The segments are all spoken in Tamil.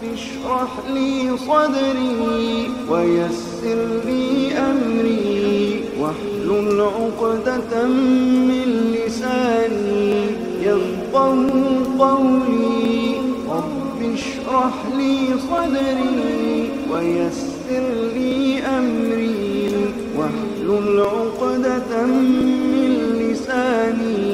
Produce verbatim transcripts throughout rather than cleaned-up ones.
اشرح لي صدري ويسر لي أمري واحلل عقدة من لساني يفقهوا قولي رب اشرح لي صدري ويسر لي أمري واحلل عقدة من لساني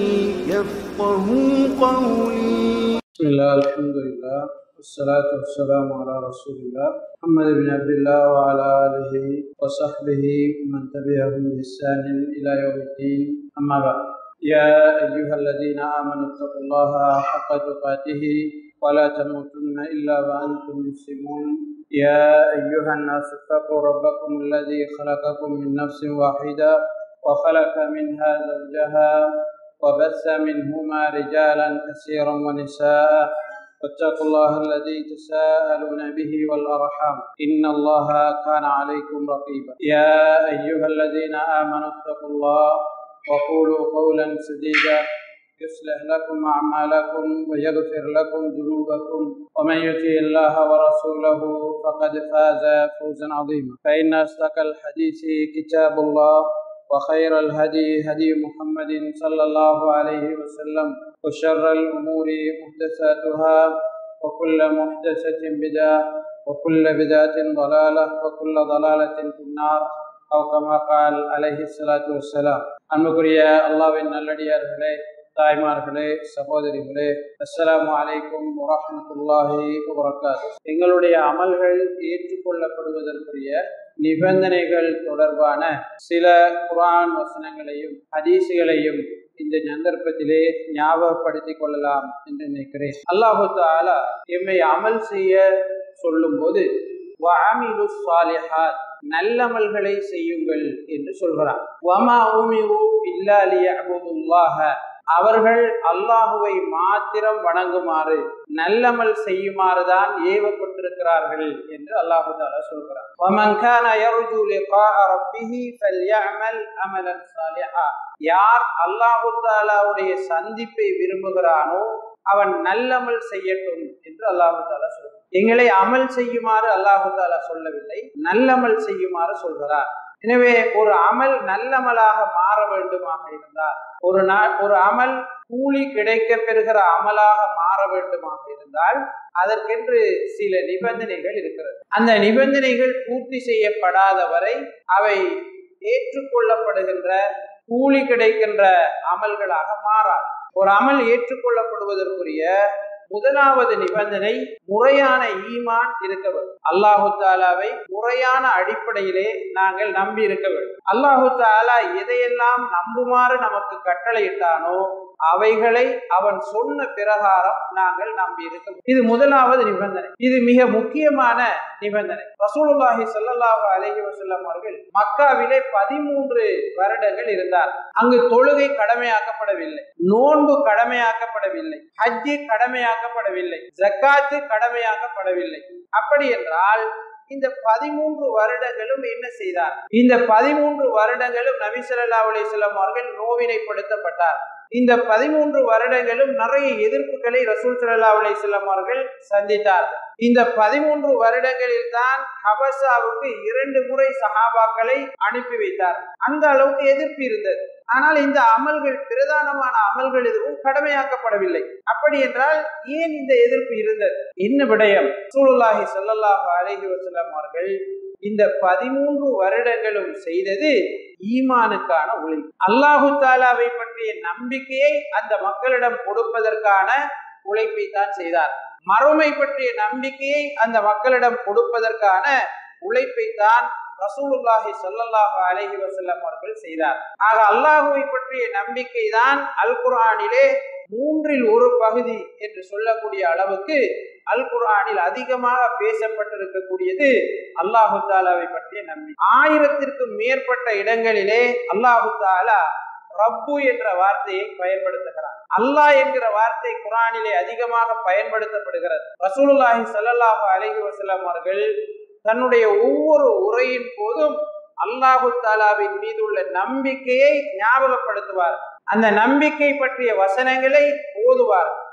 يفقهوا قولي. بسم الله الحمد لله والصلاة والسلام على رسول الله محمد بن عبد الله وعلى آله وصحبه ومن تبعهم بإحسان إلى يوم الدين. أما بعد، يا أيها الذين آمنوا اتقوا الله حق تقاته ولا تموتن إلا وأنتم مسلمون. يا أيها الناس اتقوا ربكم الذي خلقكم من نفس واحدة وخلق منها زوجها وبث منهما رجالا كثيرا ونساء واتقوا الله الذي تساءلون به والأرحام إن الله كان عليكم رقيبا. يا أيها الذين آمنوا اتقوا الله وقولوا قولا سديدا يصلح لكم أعمالكم ويغفر لكم ذنوبكم ومن يطع الله ورسوله فقد فاز فوزا عظيما. فإن أصدق الحديث كتاب الله وخير الهدي هدي محمد صلى الله عليه وسلم وشر الأمور محدثاتها وكل محدثة بدعة وكل بدعة ضلالة وكل ضلالة في النار أو كما قال عليه الصلاة والسلام. அன்புக்குரிய அல்லாஹ்வின் நல்லடியார்களே, தாய்மார்களே, சகோதரிகளே, அஸ்ஸலாமு அலைக்கும் வரஹ்மத்துல்லாஹி வபரகாத்துஹு. எங்களுடைய அமல்கள் ஏற்றுக்கொள்ளப்படுவதற்குரிய நிபந்தனைகள் தொடர்பான சில குர்ஆன் வசனங்களையும் ஹதீஸ்களையும் இந்த சந்தர்ப்பத்திலே ஞாபகப்படுத்திக் கொள்ளலாம் என்று நினைக்கிறேன். அல்லாஹு தஆலா எம்மை அமல் செய்ய சொல்லும் போது வஅமிலு ஸாலிஹாத், நல்லமல்களை செய்யுங்கள் என்று சொல்கிறார். வமா உமிரு இல்லா லியஅபுதுல்லாஹ, அவர்கள் அல்லாஹுவை மாத்திரம் வணங்குமாறு நல்லமல் செய்யுமாறுதான் ஏவப்பட்டிருக்கிறார்கள் என்று அல்லாஹு தஆலா சொல்கிறார். வமன் கான யர்ஜு லிகாஅ ரப்பிஹி ஃபல்யஅமல் அமலன் ஸாலிஹா, யார் அல்லாஹு தஆலாவுடைய சந்திப்பை விரும்புகிறானோ அவன் நல்லமல் செய்யட்டும் என்று அல்லாஹு தஆலா சொல்கிறார். எங்களை அமல் செய்யுமாறு அல்லாஹு தஆலா சொல்லவில்லை, நல்லமல் செய்யுமாறு சொல்கிறார். எனவே ஒரு அமல் நல்லமலாக மாற வேண்டுமாக இருந்தால், ஒரு நாள் ஒரு அமல் கூலி கிடைக்க பெறுகிற அமலாக மாற வேண்டுமாக இருந்தால் அதற்கென்று சில நிபந்தனைகள் இருக்கிறது. அந்த நிபந்தனைகள் பூர்த்தி செய்யப்படாத வரை அவை ஏற்றுக்கொள்ளப்படுகின்ற கூலி கிடைக்கின்ற அமல்களாக மாறாது. ஒரு அமல் ஏற்றுக்கொள்ளப்படுவதற்குரிய முதலாவது நிபந்தனை முறையான ஈமான் இருக்க வேண்டும். அல்லாஹு தஆலாவை முறையான அடிப்படையிலே நாங்கள் நம்பி இருக்க வேண்டும். அல்லாஹு தஆலா எதையெல்லாம் நம்புமாறு நமக்கு கட்டளையிட்டானோ அவைகளை அவன் சொன்ன பிரகாரம் நாங்கள் நம்பி இருக்க வேண்டும். இது முதலாவது நிபந்தனை. இது மிக முக்கியமான நிபந்தனை. ரசூலுல்லாஹி ஸல்லல்லாஹு அலைஹி வஸல்லம் அவர்கள் மக்காவிலே பதிமூன்று வருடங்கள் இருந்தார். அங்கு தொழுகை கடமையாக்கப்படவில்லை, நோன்பு கடமையாக்கப்படவில்லை, ஹஜ்ஜி கடமையாக்கப்படவில்லை, ஜக்காத்து கடமையாக்கப்படவில்லை. அப்படி என்றால் இந்த பதிமூன்று வருடங்களும் என்ன செய்தார்? இந்த பதிமூன்று வருடங்களும் நபி ஸல்லல்லாஹு அலைஹி வஸல்லம் அவர்கள் நோவினைப்படுத்தப்பட்டார். இந்த பதிமூன்று வருடங்களும் நிறைய எதிர்ப்புகளை ரசூல் ஸல்லல்லாஹு அலைஹி வஸல்லம் அவர்கள் சந்தித்தார்கள். இந்த பதிமூன்று வருடங்களில் தான் ஹபஷாவுக்கு இரண்டு முறை சஹாபாக்களை அனுப்பி வைத்தார். அந்த அளவுக்கு எதிர்ப்பு இருந்தது. ஆனால் இந்த அமல்கள், பிரதானமான அமல்கள் எதுவும் கடமையாக்கப்படவில்லை. அப்படி என்றால் ஏன் இந்த எதிர்ப்பு இருந்தது? என்ன விடயம்? ரசூலுல்லாஹி ஸல்லல்லாஹு அலைஹி வஸல்லம் அவர்கள் இந்த பதிமூன்று வருடங்களும் செய்தது ஈமானுக்கான உழைப்பு. அல்லாஹு தஆலாவை பற்றிய நம்பிக்கையை அந்த மக்களிடம் கொடுப்பதற்கான உழைப்பை தான் செய்தார். மறுமை பற்றிய நம்பிக்கையை அந்த மக்களிடம் கொடுப்பதற்கான உழைப்பை தான் ரசூலுல்லாஹி ஸல்லல்லாஹு அலைஹி வஸல்லம் அவர்கள் செய்தார். ஆக அல்லாஹுவை பற்றிய நம்பிக்கை தான் அல் குர்ஆனிலே மூன்றில் ஒரு பகுதி என்று சொல்லக்கூடிய அளவுக்கு அல் குர்ஆனில் அதிகமாக பேசப்பட்டிருக்கக்கூடியது அல்லாஹு தஆலாவை பற்றிய நம்பிக்கை. ஆயிரத்திற்கும் மேற்பட்ட இடங்களிலே அல்லாஹு தஆலா ரப்பு என்ற வார்த்தையை பயன்படுத்துகிறார். அல்லாஹ் என்கிற வார்த்தை குர்ஆனிலே அதிகமாக பயன்படுத்தப்படுகிறது. ரசூலுல்லாஹி ஸல்லல்லாஹு அலைஹி வஸல்லம் அவர்கள் தன்னுடைய ஒவ்வொரு உரையின் போதும் அல்லாஹு தஆலாவின் மீது உள்ள நம்பிக்கையை ஞாபகப்படுத்துவார். அந்த நம்பிக்கை பற்றிய வசனங்களை ஓதுவார்.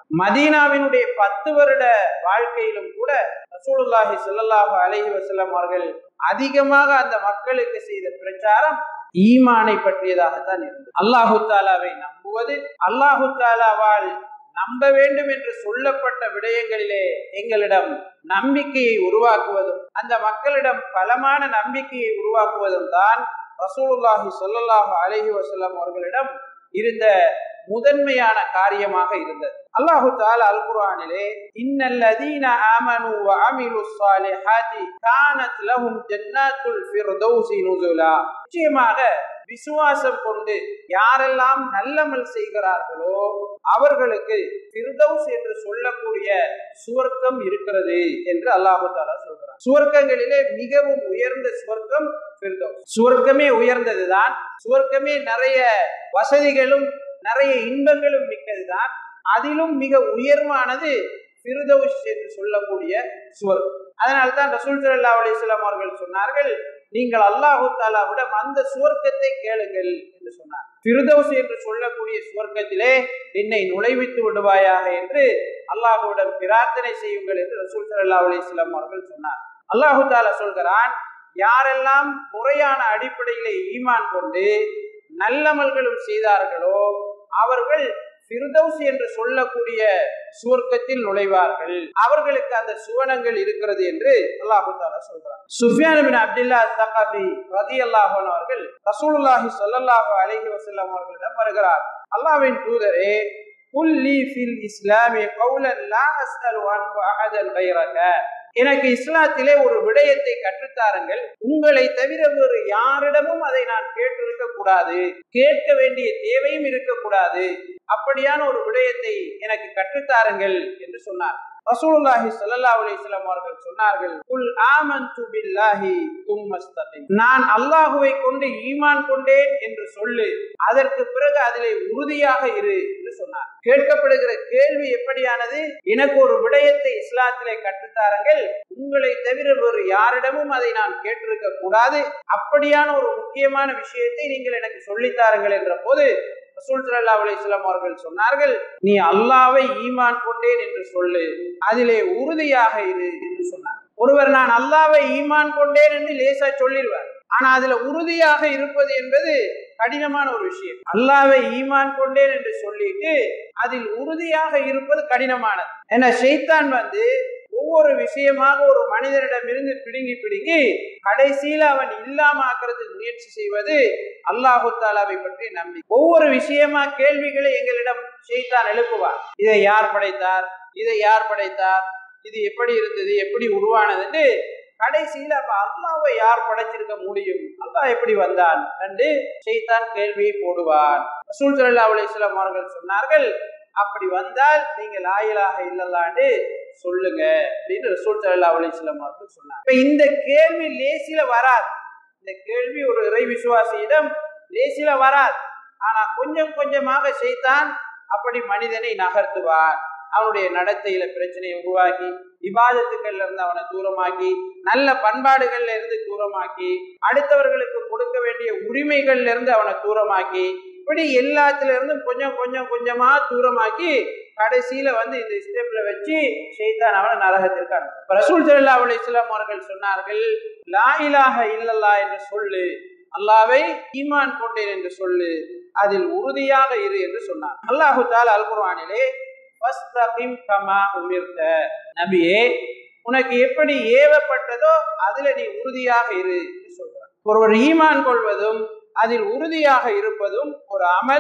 மதீனாவினுடைய பத்து வருட வாழ்க்கையிலும் கூட ரசூலுல்லாஹி ஸல்லல்லாஹு அலைஹி வஸல்லம் அவர்கள் அதிகமாக அந்த மக்களுக்கு செய்த பிரச்சாரம் ஈமானை பற்றியதாகத்தான் இருந்தது. அல்லாஹு தாலாவை நம்புவது, அல்லாஹு தாலாவால் நம்ப வேண்டும் என்று சொல்லப்பட்ட விடயங்களிலே எங்களிடம் நம்பிக்கையை உருவாக்குவதும் அந்த மக்களிடம் பலமான நம்பிக்கையை உருவாக்குவதும் தான் ரசூலுல்லாஹி ஸல்லல்லாஹு அலைஹி வஸல்லம் அவர்களிடம் இருந்த முதன்மையான காரியமாக இருந்தது. அல்லாஹு தஆலா அல் குர்ஆனிலே இன்னல்லதீன ஆமனு வ அமிலுஸ் ஸாலிஹாத்தி கானத் லஹும் ஜன்னாத்துல் ஃபிர்தௌஸி நுஸுலா, நிச்சயமாக விசுவாசம் கொண்டு யாரெல்லாம் நல்லமல் செய்கிறார்களோ அவர்களுக்கு ஃபிர்தௌஸ் என்று சொல்லக்கூடிய சுவர்க்கம் இருக்கிறது என்று அல்லாஹு தஆலா சொல்கிறார். சுவர்க்கங்களிலே மிகவும் உயர்ந்த சுவர்க்கம் ஃபிர்தௌஸ். சுவர்க்கமே உயர்ந்ததுதான், சுவர்க்கமே நிறைய வசதிகளும் நிறைய இன்பங்களும் மிக்கதுதான். அதிலும் மிக உயர்வானது ஃபிர்தௌஸ் என்று சொல்லக்கூடிய சுவர்க்கம். அதனால்தான் ரசூல் ஸல்லல்லாஹு அலைஹி வஸல்லம் அவர்கள் சொன்னார்கள், நீங்கள் அல்லாஹு தஆலாவிடம் அந்த சுவர்க்கத்தை கேளுங்கள் என்று சொன்னார். ஃபிர்தௌஸ் என்று சொல்லக்கூடிய சுவர்க்கத்திலே என்னை நுழைவித்து விடுவாயாக என்று அல்லாஹுவிடம் பிரார்த்தனை செய்யுங்கள் என்று ரசூல் ஸல்லல்லாஹு அலைஹி வஸல்லம் அவர்கள் சொன்னார். அல்லாஹு தஆலா சொல்கிறான், யாரெல்லாம் முறையான அடிப்படையிலே ஈமான் கொண்டு நல்லமல்களும் செய்தார்களோ அவர்கள் ஃபிர்தௌஸ் என்று சொல்லக்கூடிய சுவர்க்கத்தில் நுழைவார்கள், அவர்களுக்கு அந்த சுவனங்கள் இருக்கிறது என்று அல்லாஹு தஆலா சொல்கிறார். சுஃபியான் இப்னு அப்துல்லா ஸகாஃபி ரலியல்லாஹு அன்ஹு அவர்கள் ரசூலுல்லாஹி ஸல்லல்லாஹு அலைஹி வஸல்லம் அவர்களிடம் வருகிறார். அல்லாஹ்வின் தூதரே, குல் லீ ஃபில் இஸ்லாமி கௌலன் லா அஸ்அலு அன்ஹு அஹதன் கைரக, எனக்கு இஸ்லாத்திலே ஒரு விடயத்தை கற்றுத்தாருங்கள், உங்களை தவிர வேறு யாரிடமும் அதை நான் கேட்டிருக்க கூடாது, கேட்க வேண்டிய தேவையும் இருக்கக்கூடாது, அப்படியான ஒரு விடயத்தை எனக்கு கற்றுத்தாருங்கள் என்று சொன்னார். ரசூலுல்லாஹி ஸல்லல்லாஹு அலைஹி வஸல்லம் அவர்கள் சொன்னார்கள், குல் ஆமன்து பில்லாஹி தும்ம இஸ்தகிம், நான் அல்லாஹ்வை கொண்டு ஈமான் கொண்டேன் என்று சொல்லு, அதற்கு பிறகு அதிலே உறுதியாக இரு என்று சொன்னார். கேட்கப்படுகிற கேள்வி எப்படியானது? எனக்கு ஒரு விடயத்தை இஸ்லாத்திலே கற்றுத்தாருங்கள், உங்களை தவிர வேறு யாரிடமும் அதை நான் கேட்டிருக்க கூடாது, அப்படியான ஒரு முக்கியமான விஷயத்தை நீங்கள் எனக்கு சொல்லித்தாருங்கள் என்ற போது ரசூல் ஸல்லல்லாஹு அலைஹி வஸல்லம் அவர்கள் சொன்னார்கள், நீ அல்லாஹ்வை ஈமான் கொண்டேன் என்று சொல்லு, அதிலே உறுதியாக இரு என்று சொன்னார். ஒருவர் நான் அல்லாஹ்வை ஈமான் கொண்டேன் என்று லேசா சொல்லிடுவார், ஆனா அதுல உறுதியாக இருப்பது என்பது கடினமான ஒரு விஷயம். அல்லாஹ்வை ஈமான் கொண்டேன் என்று சொல்லிட்டு அதில் உறுதியாக இருப்பது கடினமானது. ஏன்னா ஷைத்தான் வந்து ஒவ்வொரு விஷயமாக ஒரு மனிதனிடம் இருந்து பிடுங்கி பிடுங்கி கடைசியில அவன் இல்லாம ஆக்குறதுக்கு முயற்சி செய்வது அல்லாஹு தஆலாவை பற்றி நம்பி. ஒவ்வொரு விஷயமா கேள்விகளை எங்களிடம் ஷைத்தான் எழுப்புவார். இதை யார் படைத்தார், இதை யார் படைத்தார், இது எப்படி இருந்தது, எப்படி உருவானது என்று கடைசியில அப்ப அல்லாஹ்வை யார் படைச்சிருக்க முடியும், அல்லாஹ் எப்படி வந்தான் என்று ஷைத்தான் கேள்வியை போடுவான். ரசூல் ஸல்லல்லாஹு அலைஹி வஸல்லம் அவர்கள் சொன்னார்கள், அப்படி வந்தால் நீங்க லா இலாஹ இல்லல்லாஹ்னு சொல்லுங்க அப்படின்னு ரசூல் ஸல்லல்லாஹு அலைஹி வஸல்லம் அவர்கள் சொன்னார். இப்ப இந்த கேள்வி லேசில வராது, இந்த கேள்வி ஒரு இறை விசுவாசியிடம் லேசில வராது. ஆனா கொஞ்சம் கொஞ்சமாக ஷைத்தான் அப்படி மனிதனை நகர்த்துவார். அவனுடைய நடத்தையில பிரச்சனையை உருவாக்கி, இபாதத்துக்கள்ல இருந்து அவனை தூரமாக்கி, நல்ல பண்பாடுகள்ல இருந்து தூரமாக்கி, அடுத்தவர்களுக்கு கொடுக்க வேண்டிய உரிமைகள்ல இருந்து அவனை தூரமாக்கி, இப்படி எல்லாத்துல இருந்தும் கொஞ்சம் கொஞ்சம் கொஞ்சமா தூரமாக்கி கடைசியில வந்து இந்த ஸ்டெப்ல வச்சு ஷைத்தான் அவனை நரகத்திற்கு அனுப்பும். ரசூல் ஸல்லல்லாஹு அலைஹி வஸல்லம் அவர்கள் சொன்னார்கள், லா இலாஹ இல்லல்லாஹ் என்று சொல்லு, அல்லாஹ்வை ஈமான் கொண்டேன் என்று சொல்லு, அதில் உறுதியாக இரு என்று சொன்னார். அல்லாஹு தஆலா அல் குர்ஆனிலே ஃபஸ்தகிம் கமா உமிர்த, நபியே உனக்கு எப்படி ஏவப்பட்டதோ அதுல நீ உறுதியாக இரு என்று சொல்றார். ஒருவர் ஈமான் கொள்வதும் அதில் உறுதியாக இருப்பதும் ஒரு அமல்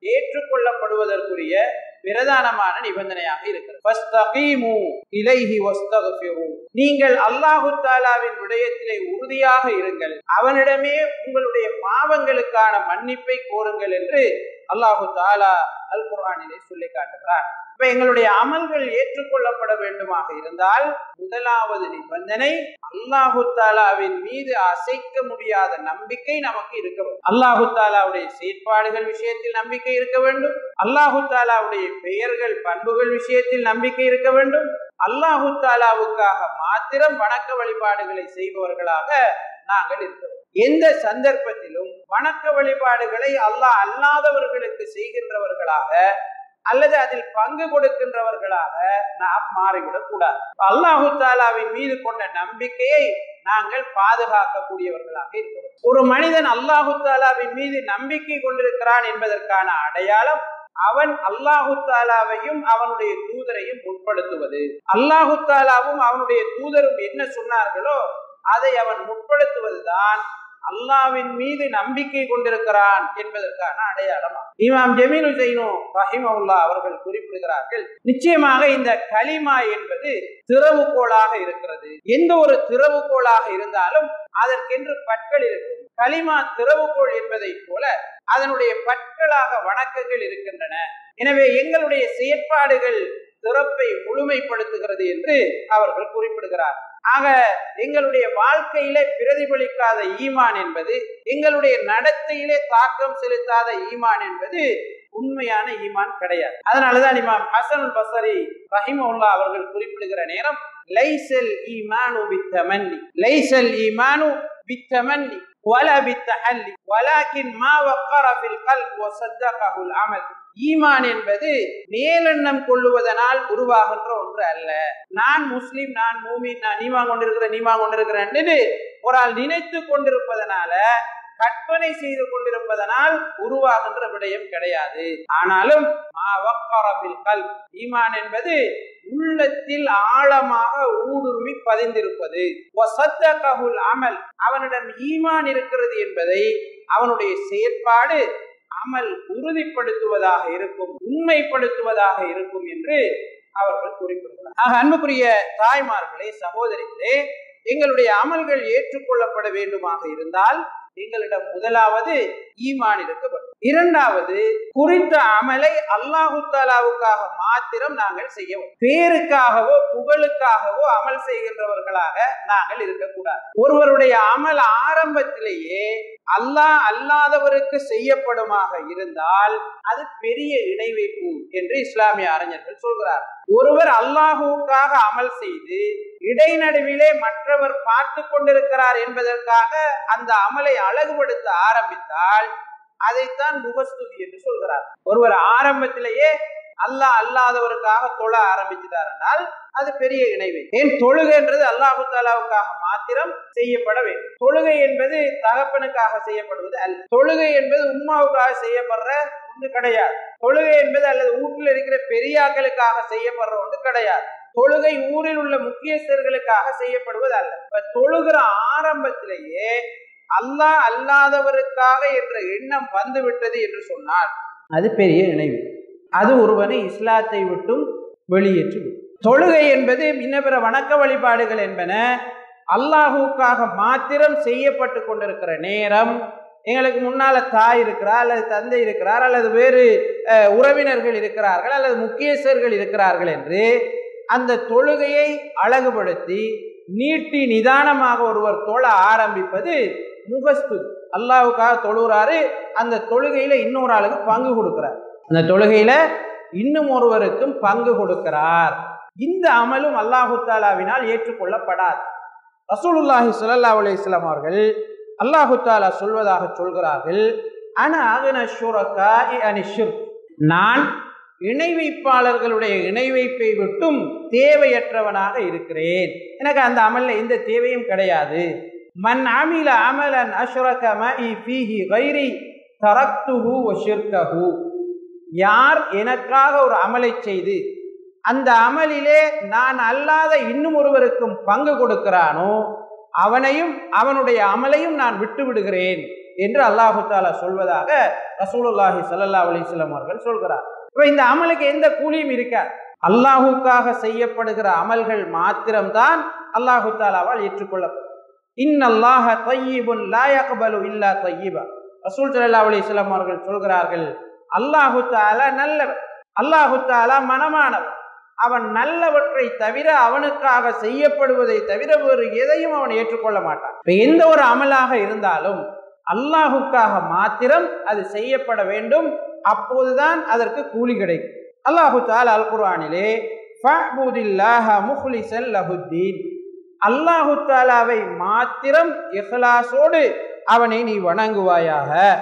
ஏற்றுக்கொள்ளப்படுவதற்குரிய பிரதானமான நிபந்தனையாக இருக்கிறது. ஃபஸ்தகீமு இலைஹி வஸ்தக்ஃபிரு, நீங்கள் அல்லாஹு தஆலாவின் விடயத்திலே உறுதியாக இருங்கள், அவனிடமே உங்களுடைய பாவங்களுக்கான மன்னிப்பை கோருங்கள் என்று அல்லாஹு தஆலா அல் குர்ஆனிலே சொல்லி காட்டுகிறார். இப்ப எங்களுடைய அமல்கள் ஏற்றுக்கொள்ளப்பட வேண்டுமாக இருந்தால் முதலாவது நிபந்தனை அல்லாஹு தஆலாவின் மீது அசைக்க முடியாத நம்பிக்கை நமக்கு இருக்க வேண்டும். அல்லாஹு தஆலாவுடைய செயற்பாடுகள் விஷயத்தில் நம்பிக்கை இருக்க வேண்டும், அல்லாஹு தஆலாவுடைய பெயர்கள் பண்புகள் விஷயத்தில் நம்பிக்கை இருக்க வேண்டும், அல்லாஹு தஆலாவுக்காக மாத்திரம் வணக்க வழிபாடுகளை செய்பவர்களாக நாங்கள் இருக்கிறோம். எந்த சந்தர்ப்பத்திலும் வணக்க வழிபாடுகளை அல்லாஹ் அல்லாதவர்களுக்கு செய்கின்றவர்களாக அல்லது அதில் பங்கு கொடுக்கின்றவர்களாக நாம் மாறிவிடக் கூடாது. அல்லாஹு தாலாவின் மீது கொண்ட நம்பிக்கையை நாங்கள் பாதுகாக்கக்கூடியவர்களாக இருக்கிறோம். ஒரு மனிதன் அல்லாஹு தாலாவின் மீது நம்பிக்கை கொண்டிருக்கிறான் என்பதற்கான அடையாளம் அவன் அல்லாஹு தாலாவையும் அவனுடைய தூதரையும் முற்படுத்துவது. அல்லாஹு தாலாவும் அவனுடைய தூதரும் என்ன சொன்னார்களோ அதை அவன் முற்படுத்துவதுதான் அல்லாஹ்வின் மீது நம்பிக்கை கொண்டிருக்கிறான் என்பதற்கான அடையாளம். இமாம் ஜமீல் ஹுசைனு ரஹிமஹுல்லாஹ் அவர்கள் குறிப்பிடுகிறார்கள், நிச்சயமாக இந்த கலிமா என்பது திறவுகோலாக இருக்கிறது. எந்த ஒரு திறவுகோலாக இருந்தாலும் அதற்கென்று பற்கள் இருக்கும். கலிமா திறவுகோல் என்பதை போல அதனுடைய பற்களாக வணக்கங்கள் இருக்கின்றன. எனவே எங்களுடைய செயற்பாடுகள் திறப்பை முழுமைப்படுத்துகிறது என்று அவர்கள் குறிப்பிடுகிறார். ஆக எங்களுடைய வாழ்க்கையிலே பிரதிபலிக்காத ஈமான் என்பது, எங்களுடைய நடத்தையிலே தாக்கம் செலுத்தாத ஈமான் என்பது உண்மையான ஈமான் கிடையாது. அதனாலதான் இமாம் ஹசன் பஸ்ரி ரஹிமஹுல்லாஹ் அவர்கள் குறிப்பிடுகிற நேரம் லைஸல் ஈமானு பித்தமன்னி லைஸல் ஈமானு பித்தமன்னி வலா பித்தஹல்லி வலாக்கின் மா வக்கர ஃபில் கல்ப் வஸத்தகஹுல் அமல். ஈமான் என்பது மேலெண்ணம் கொள்ளுவதனால் உருவாகின்ற ஒன்று அல்ல. நான் முஸ்லிம், நான் மூமின், நான் ஈமான் கொண்டிருக்கிறேன் ஈமான் கொண்டிருக்கிறேன் ஒரு ஆள் நினைத்து கொண்டிருப்பதனால, கற்பனை செய்து கொண்டிருப்பதனால் உருவாகின்ற விடயம் கிடையாது. ஆனாலும் ஈமான் என்பது உள்ளத்தில் ஆழமாக ஊடுருவி பதிந்திருப்பது. அமல், அவனிடம் ஈமான் இருக்கிறது என்பதை அவனுடைய செயற்பாடு அமல் உறுதிப்படுத்துவதாக இருக்கும், உண்மைப்படுத்துவதாக இருக்கும் என்று அவர்கள் குறிப்பிடுகிறார். ஆக அன்புக்குரிய தாய்மார்களே, சகோதரிகளே, எங்களுடைய அமல்கள் ஏற்றுக்கொள்ளப்பட வேண்டுமாக இருந்தால் எங்களிடம் முதலாவது ஈமான் இருக்க வேண்டும். இரண்டாவது, குறித்த அமலை அல்லாஹு தாலாவுக்காக மாத்திரம் நாங்கள் செய்ய வேண்டும். பேருக்காகவோ புகழுக்காகவோ அமல் செய்கின்றவர்களாக நாங்கள் இருக்கக்கூடாது. ஒருவருடைய அமல் ஆரம்பத்திலேயே அல்லாஹ் அல்லாதவருக்கு செய்யப்படுமாக இருந்தால் அது பெரிய இணை வைப்பு என்று இஸ்லாமிய அறிஞர்கள் சொல்கிறார். ஒருவர் அல்லாஹுவுக்காக அமல் செய்து இடைநடுவிலே மற்றவர் பார்த்து கொண்டிருக்கிறார் என்பதற்காக அந்த அமலை அழகுபடுத்த ஆரம்பித்தால் அதைத்தான் முகஸ்துதி என்று சொல்கிறார். ஒருவர் ஆரம்பத்திலேயே அல்லாஹ் அல்லாதவருக்காக தொழ ஆரம்பிச்சுட்டார் என்றால் அது பெரிய இணைவை. ஏன் தொழுகை என்றது அல்லாஹு தாலாவுக்காக மாத்திரம் செய்யப்பட வேண்டும். தொழுகை என்பது தகப்பனுக்காக செய்யப்படுவது அல்ல. தொழுகை என்பது உம்மாவுக்காக செய்யப்படுற ஒன்று கிடையாது. தொழுகை என்பது அல்லது வீட்டில் இருக்கிற பெரியாக்களுக்காக செய்யப்படுற ஒன்று கிடையாது. தொழுகை ஊரில் உள்ள முக்கியஸ்தர்களுக்காக செய்யப்படுவது அல்ல. தொழுகிற ஆரம்பத்திலேயே அல்லாஹ் அல்லாதவருக்காக என்ற எண்ணம் வந்து விட்டது என்று சொன்னால் அது பெரிய இணைவு. அது ஒருவனை இஸ்லாத்தை விட்டும் வெளியேற்றும். தொழுகை என்பது இன்னபிற வணக்க வழிபாடுகள் என்பன அல்லாஹுக்காக மாத்திரம் செய்யப்பட்டு கொண்டிருக்கிற நேரம், எங்களுக்கு முன்னால தாய் இருக்கிறார் அல்லது தந்தை இருக்கிறார் அல்லது வேறு உறவினர்கள் இருக்கிறார்கள் அல்லது முக்கியஸ்தர்கள் இருக்கிறார்கள் என்று அந்த தொழுகையை அழகுபடுத்தி நீட்டி நிதானமாக ஒருவர் தொழ ஆரம்பிப்பது முகஸ்துதி. அல்லாஹுக்காக தொழுகிறாரு, அந்த தொழுகையில இன்னொரு ஆளுக்கு பங்கு கொடுக்கிறார், அந்த தொழுகையில இன்னும் ஒருவருக்கும் பங்கு கொடுக்கிறார். இந்த அமலும் அல்லாஹு தாலாவினால் ஏற்றுக்கொள்ளப்படாது. ரசூலுல்லாஹி ஸல்லல்லாஹு அலைஹி வஸல்லம் அவர்கள் அல்லாஹு தாலா சொல்வதாக சொல்கிறார்கள், அன அக்ன ஷுரகாஇ அனி ஷிர்க், நான் இணை வைப்பாளர்களுடைய இணை வைப்பை விட்டும் தேவையற்றவனாக இருக்கிறேன், எனக்கு அந்த அமல்ல எந்த தேவையும் கிடையாது. மன் அமில அமலன் அஷ்ரக மஇ ஃபீஹி கைரி தரக்துஹு வ ஷிர்கஹு, யார் எனக்காக ஒரு அமலை செய்து அந்த அமலிலே நான் அல்லாத இன்னும் ஒருவருக்கும் பங்கு கொடுக்கிறானோ அவனையும் அவனுடைய அமலையும் நான் விட்டு விடுகிறேன் என்று அல்லாஹு தாலா சொல்வதாக ரசூலுல்லாஹி ஸல்லல்லாஹு அலைஹி வஸல்லம் அவர்கள் சொல்கிறார். இப்ப இந்த அமலுக்கு எந்த கூலியும் இருக்காது. அல்லாஹுக்காக செய்யப்படுகிற அமல்கள் மாத்திரம்தான் அல்லாஹு தாலாவால் ஏற்றுக்கொள்ளப்படும். இன்னல்லாஹ தய்யிபுன் லா யக்பலு இல்லா தய்யிபா, ரசூல் ஸல்லல்லாஹு அலைஹி வஸல்லம் அவர்கள் சொல்கிறார்கள், அல்லாஹு தாலா நல்லவர், அல்லாஹு தாலா மனமானவர், அவன் நல்லவற்றை தவிர அவனுக்காக செய்யப்படுவதை தவிர வேறு எதையும் அவன் ஏற்றுக்கொள்ள மாட்டான். இப்ப எந்த ஒரு அமலாக இருந்தாலும் அல்லாஹுக்காக மாத்திரம் அது செய்யப்பட வேண்டும், அப்போதுதான் அதற்கு கூலி கிடைக்கும். அல்லாஹு தஆலா அல் குர்ஆனிலே ஃபஅபுதில்லாஹ முக்லிஸன் லஹுத்தீன், அல்லாஹு தஆலாவை மாத்திரம் இஹ்லாஸோடு அவனை நீ வணங்குவாயாக.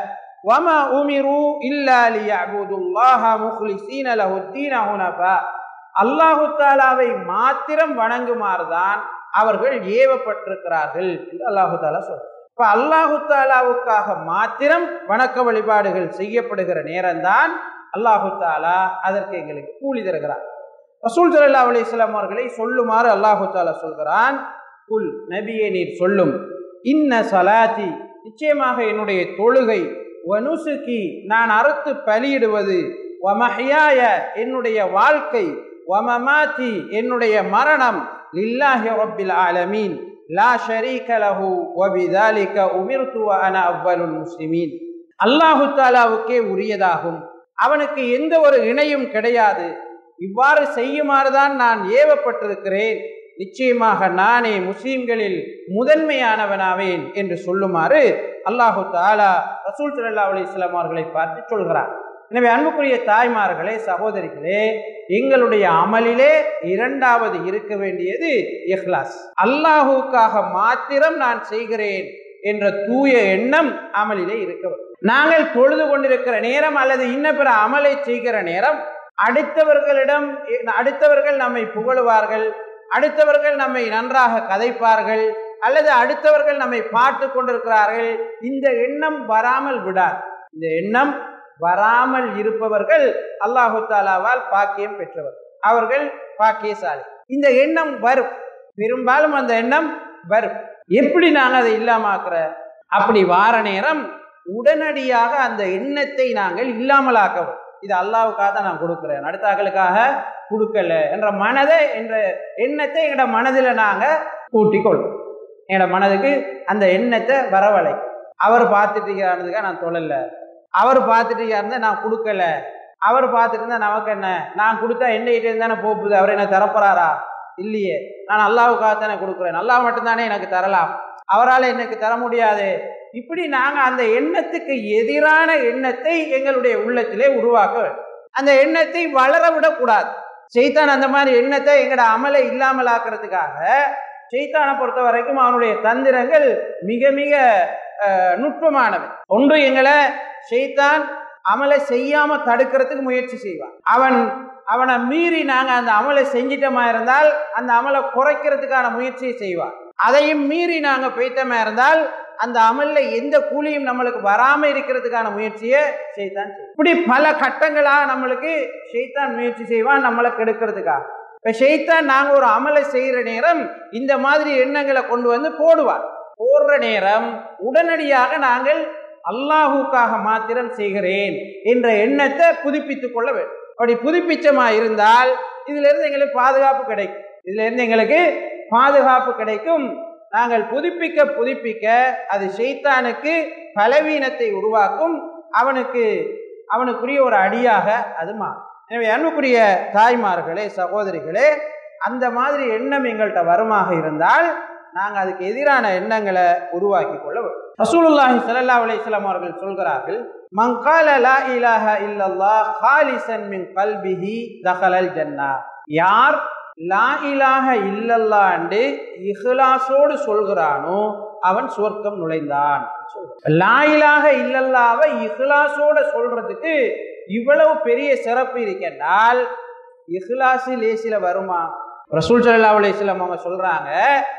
வமா உமிரு இல்லா லியஅபுதுல்லாஹ முக்லிஸீன லஹுத்தீன ஹுனஃபா, அல்லாஹு தாலாவை மாத்திரம் வணங்குமாறுதான் அவர்கள் ஏவப்பட்டிருக்கிறார்கள் என்று அல்லாஹு தாலா சொல்றார். இப்ப அல்லாஹு தாலாவுக்காக மாத்திரம் வணக்க வழிபாடுகள் செய்யப்படுகிற நேரம்தான் அல்லாஹு தாலா அதற்கு எங்களுக்கு கூலி தருகிறார். ரசூல் ஸல்லல்லாஹு அலைஹி வஸல்லம் அவர்களை சொல்லுமாறு அல்லாஹு தாலா சொல்கிறான். குல், நபியே நீர் சொல்லும், இன்ன ஸலாத்தி, நிச்சயமாக என்னுடைய தொழுகை, வனுசுகி, நான் அறுத்து பலியிடுவது, வமஹ்யாய, என்னுடைய வாழ்க்கை, வமமாத்தி, என்னுடைய மரணம், லில்லாஹி ரப்பில் ஆலமீன் லா ஷரீக லஹு வபிதாலிக உமிர்து வ அன அவ்வலுல் முஸ்லிமீன். அல்லாஹு தாலாவுக்கே உரியதாகும், அவனுக்கு எந்த ஒரு இணையும் கிடையாது, இவ்வாறு செய்யுமாறுதான் நான் ஏவப்பட்டிருக்கிறேன், நிச்சயமாக நானே முஸ்லிம்களில் முதன்மையானவனாவேன் என்று சொல்லுமாறு அல்லாஹு தாலா ரசூல் ஸல்லல்லாஹு அலைஹி வஸல்லம் அவர்களை பார்த்து சொல்கிறார். எனவே அன்புக்குரிய தாய்மார்களே, சகோதரிகளே, எங்களுடைய அமலிலே இரண்டாவது இருக்க வேண்டியது இஹ்லாஸ். அல்லாஹுக்காக மாத்திரம் நான் செய்கிறேன் என்ற தூய எண்ணம் அமலிலே இருக்க வேண்டும். நாங்கள் தொழுது கொண்டிருக்கிற நேரம் அல்லது இன்ன பிற அமலை செய்கிற நேரம் அடுத்தவர்களிடம் அடுத்தவர்கள் நம்மை புகழுவார்கள், அடுத்தவர்கள் நம்மை நன்றாக கதைப்பார்கள், அல்லது அடுத்தவர்கள் நம்மை பார்த்து கொண்டிருக்கிறார்கள், இந்த எண்ணம் வராமல் விடார். இந்த எண்ணம் வராமல் இருப்பவர்கள் அல்லாஹு தாலாவால் பாக்கியம் பெற்றவர், அவர்கள் பாக்கியசாலி. இந்த எண்ணம் வரும், பெரும்பாலும் அந்த எண்ணம் வரும். எப்படி நாங்கள் அதை இல்லாமக்கிற? அப்படி வார நேரம் உடனடியாக அந்த எண்ணத்தை நாங்கள் இல்லாமலாக்கவும், இது அல்லாஹ்வுக்காக தான் நான் கொடுக்குறேன், அடுத்தாக்களுக்காக கொடுக்கல என்ற மனதை என்ற எண்ணத்தை எங்களோட மனதில் நாங்கள் கூட்டிக் கொள்வோம். எங்களோட மனதுக்கு அந்த எண்ணத்தை வரவழை. அவர் பார்த்துட்டு இருக்கிறதுக்காக நான் தொழல, அவர் பார்த்துட்டு இருந்தா நான் கொடுக்கல, அவர் பார்த்துட்டு இருந்தா நமக்கு என்ன, நான் கொடுத்தா என்னகிட்ட இருந்தானே போகுது, அவர் என்ன தரப்போறாரா? இல்லையே, நான் அல்லாஹ்வுக்காகத்தானே கொடுக்குறேன், அல்லாஹ் மட்டும்தானே எனக்கு தரலாம், அவரால் எனக்கு தர முடியாது. இப்படி நாங்கள் அந்த எண்ணத்துக்கு எதிரான எண்ணத்தை எங்களுடைய உள்ளத்திலே உருவாக்க வேண்டும். அந்த எண்ணத்தை வளர விடக்கூடாது. ஷைத்தான் அந்த மாதிரி எண்ணத்தை எங்களோட அமலை இல்லாமல் ஆக்கிறதுக்காக, ஷைத்தானை பொறுத்த வரைக்கும் அவனுடைய தந்திரங்கள் மிக மிக நுட்பமானவை. ஒன்று, எங்களை ஷைத்தான் அமலை செய்யாம தடுக்கிறதுக்கு முயற்சி செய்வான். அவன் அவனை மீறி நாங்க அந்த அமலை செஞ்சிட்டமா இருந்தால் அந்த அமலை குறைக்கிறதுக்கான முயற்சியை செய்வான். அதையும் மீறி நாங்க பெய்தமா இருந்தால் அந்த அமல்ல எந்த கூலியும் நம்மளுக்கு வராம இருக்கிறதுக்கான முயற்சியை ஷைத்தான் செய்வான். இப்படி பல கட்டங்களாக நம்மளுக்கு ஷைத்தான் முயற்சி செய்வான் நம்மளை கெடுக்கிறதுக்காக. இப்ப ஷைத்தான் நாங்க ஒரு அமலை செய்யற நேரம் இந்த மாதிரி எண்ணங்களை கொண்டு வந்து போடுவார். போடுற நேரம் உடனடியாக நாங்கள் அல்லாஹுக்காக மாத்திரம் செய்கிறேன் என்ற எண்ணத்தை புதுப்பித்துக் கொள்ள வேண்டும். அப்படி புதுப்பிச்சமா இருந்தால் இதுல இருந்து எங்களுக்கு பாதுகாப்பு கிடைக்கும். இதுல இருந்து எங்களுக்கு பாதுகாப்பு கிடைக்கும். நாங்கள் புதுப்பிக்க புதுப்பிக்க அது ஷைத்தானுக்கு பலவீனத்தை உருவாக்கும், அவனுக்கு அவனுக்குரிய ஒரு அடியாக அது மாறும். எனவே அன்புக்குரிய தாய்மார்களே, சகோதரிகளே, அந்த மாதிரி எண்ணம் எங்கள்கிட்ட வருமாக இருந்தால் நாங்கள் அதுக்கு எதிரான எண்ணங்களை உருவாக்கி கொள்ள வேண்டும். ரசூலுல்லாஹி ஸல்லல்லாஹு அலைஹி வஸல்லம் அவர்கள் சொல்கிறார்கள், மன் கால லா இலாஹ இல்லல்லாஹ் காலிசன் மின் கல்பிஹி தகலல் ஜன்னா. யார் லா இலாஹ இல்லல்லாஹ் என்று இஹ்லாஸோடு சொல்கிறானோ அவன் சுவர்க்கம் நுழைந்தான். லா இலாஹ இல்லல்லாஹ்வை இஹ்லாஸோட சொல்றதுக்கு இவ்வளவு பெரிய சிறப்பு இருக்கின்றால் இஹ்லாஸ் லேசில வருமா? ரசூல் ஸல்லல்லாஹு அலைஹி வஸல்லம் அவங்க சொல்றாங்க,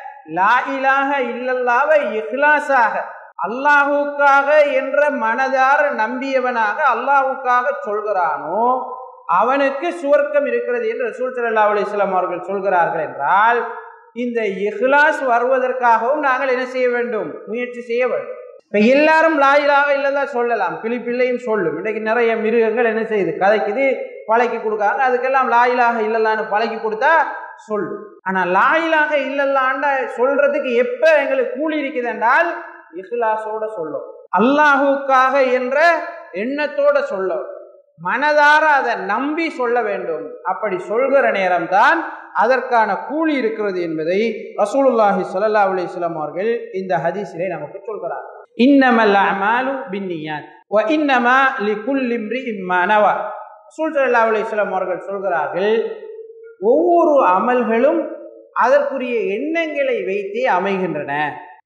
லா இலாஹ இல்லல்லாஹ்வை இஹ்லாஸாக அல்லாஹுக்காக என்ற மனதார நம்பியவனாக அல்லாஹுக்காக சொல்கிறானோ அவனுக்கு சுவர்க்கம் இருக்கிறது என்று ரசூல் ஸல்லல்லாஹு அலைஹி வஸல்லம் அவர்கள் சொல்கிறார்கள். என்றால் இந்த இஹ்லாஸ் வருவதற்காகவும் நாங்கள் என்ன செய்ய வேண்டும்? முயற்சி செய்ய வேண்டும். இப்ப எல்லாரும் லா இலாஹ இல்லல்லாஹ் சொல்லலாம், கிளி பிள்ளையும் சொல்லும். இன்றைக்கு நிறைய மிருகங்கள் என்ன செய்யுது? கதைக்குது, பழக்கி கொடுக்காங்க. அதுக்கெல்லாம் லா இலாஹ இல்லல்லாஹ்னு பழக்கி கொடுத்தா சொல்லும். ஆனா லா இலாஹ இல்லல்லாஹ்னு சொல்றதுக்கு எப்ப எங்களுக்கு கூலி இருக்குது என்றால் இஹ்லாஸோட சொல்லும், அல்லாஹுக்காக என்ற எண்ணத்தோட சொல்லும், மனதார அதை நம்பி சொல்ல வேண்டும். அப்படி சொல்கிற நேரம் தான் அதற்கான கூலி இருக்கிறது என்பதை ரசூலுல்லாஹி ஸல்லல்லாஹு அலைஹி வஸல்லம் அவர்கள் இந்த ஹதீஸிலே நமக்கு சொல்கிறார். இன்னமல் அமாலு பின்னியாத் வ இன்னமா லிகுல்லி இம்ரிஇம் மா நவா. ரசூல் ஸல்லல்லாஹு அலைஹி வஸல்லம் அவர்கள் சொல்கிறார்கள், ஒவ்வொரு அமல்களும் அதற்குரிய எண்ணங்களை வைத்தே அமைகின்றன.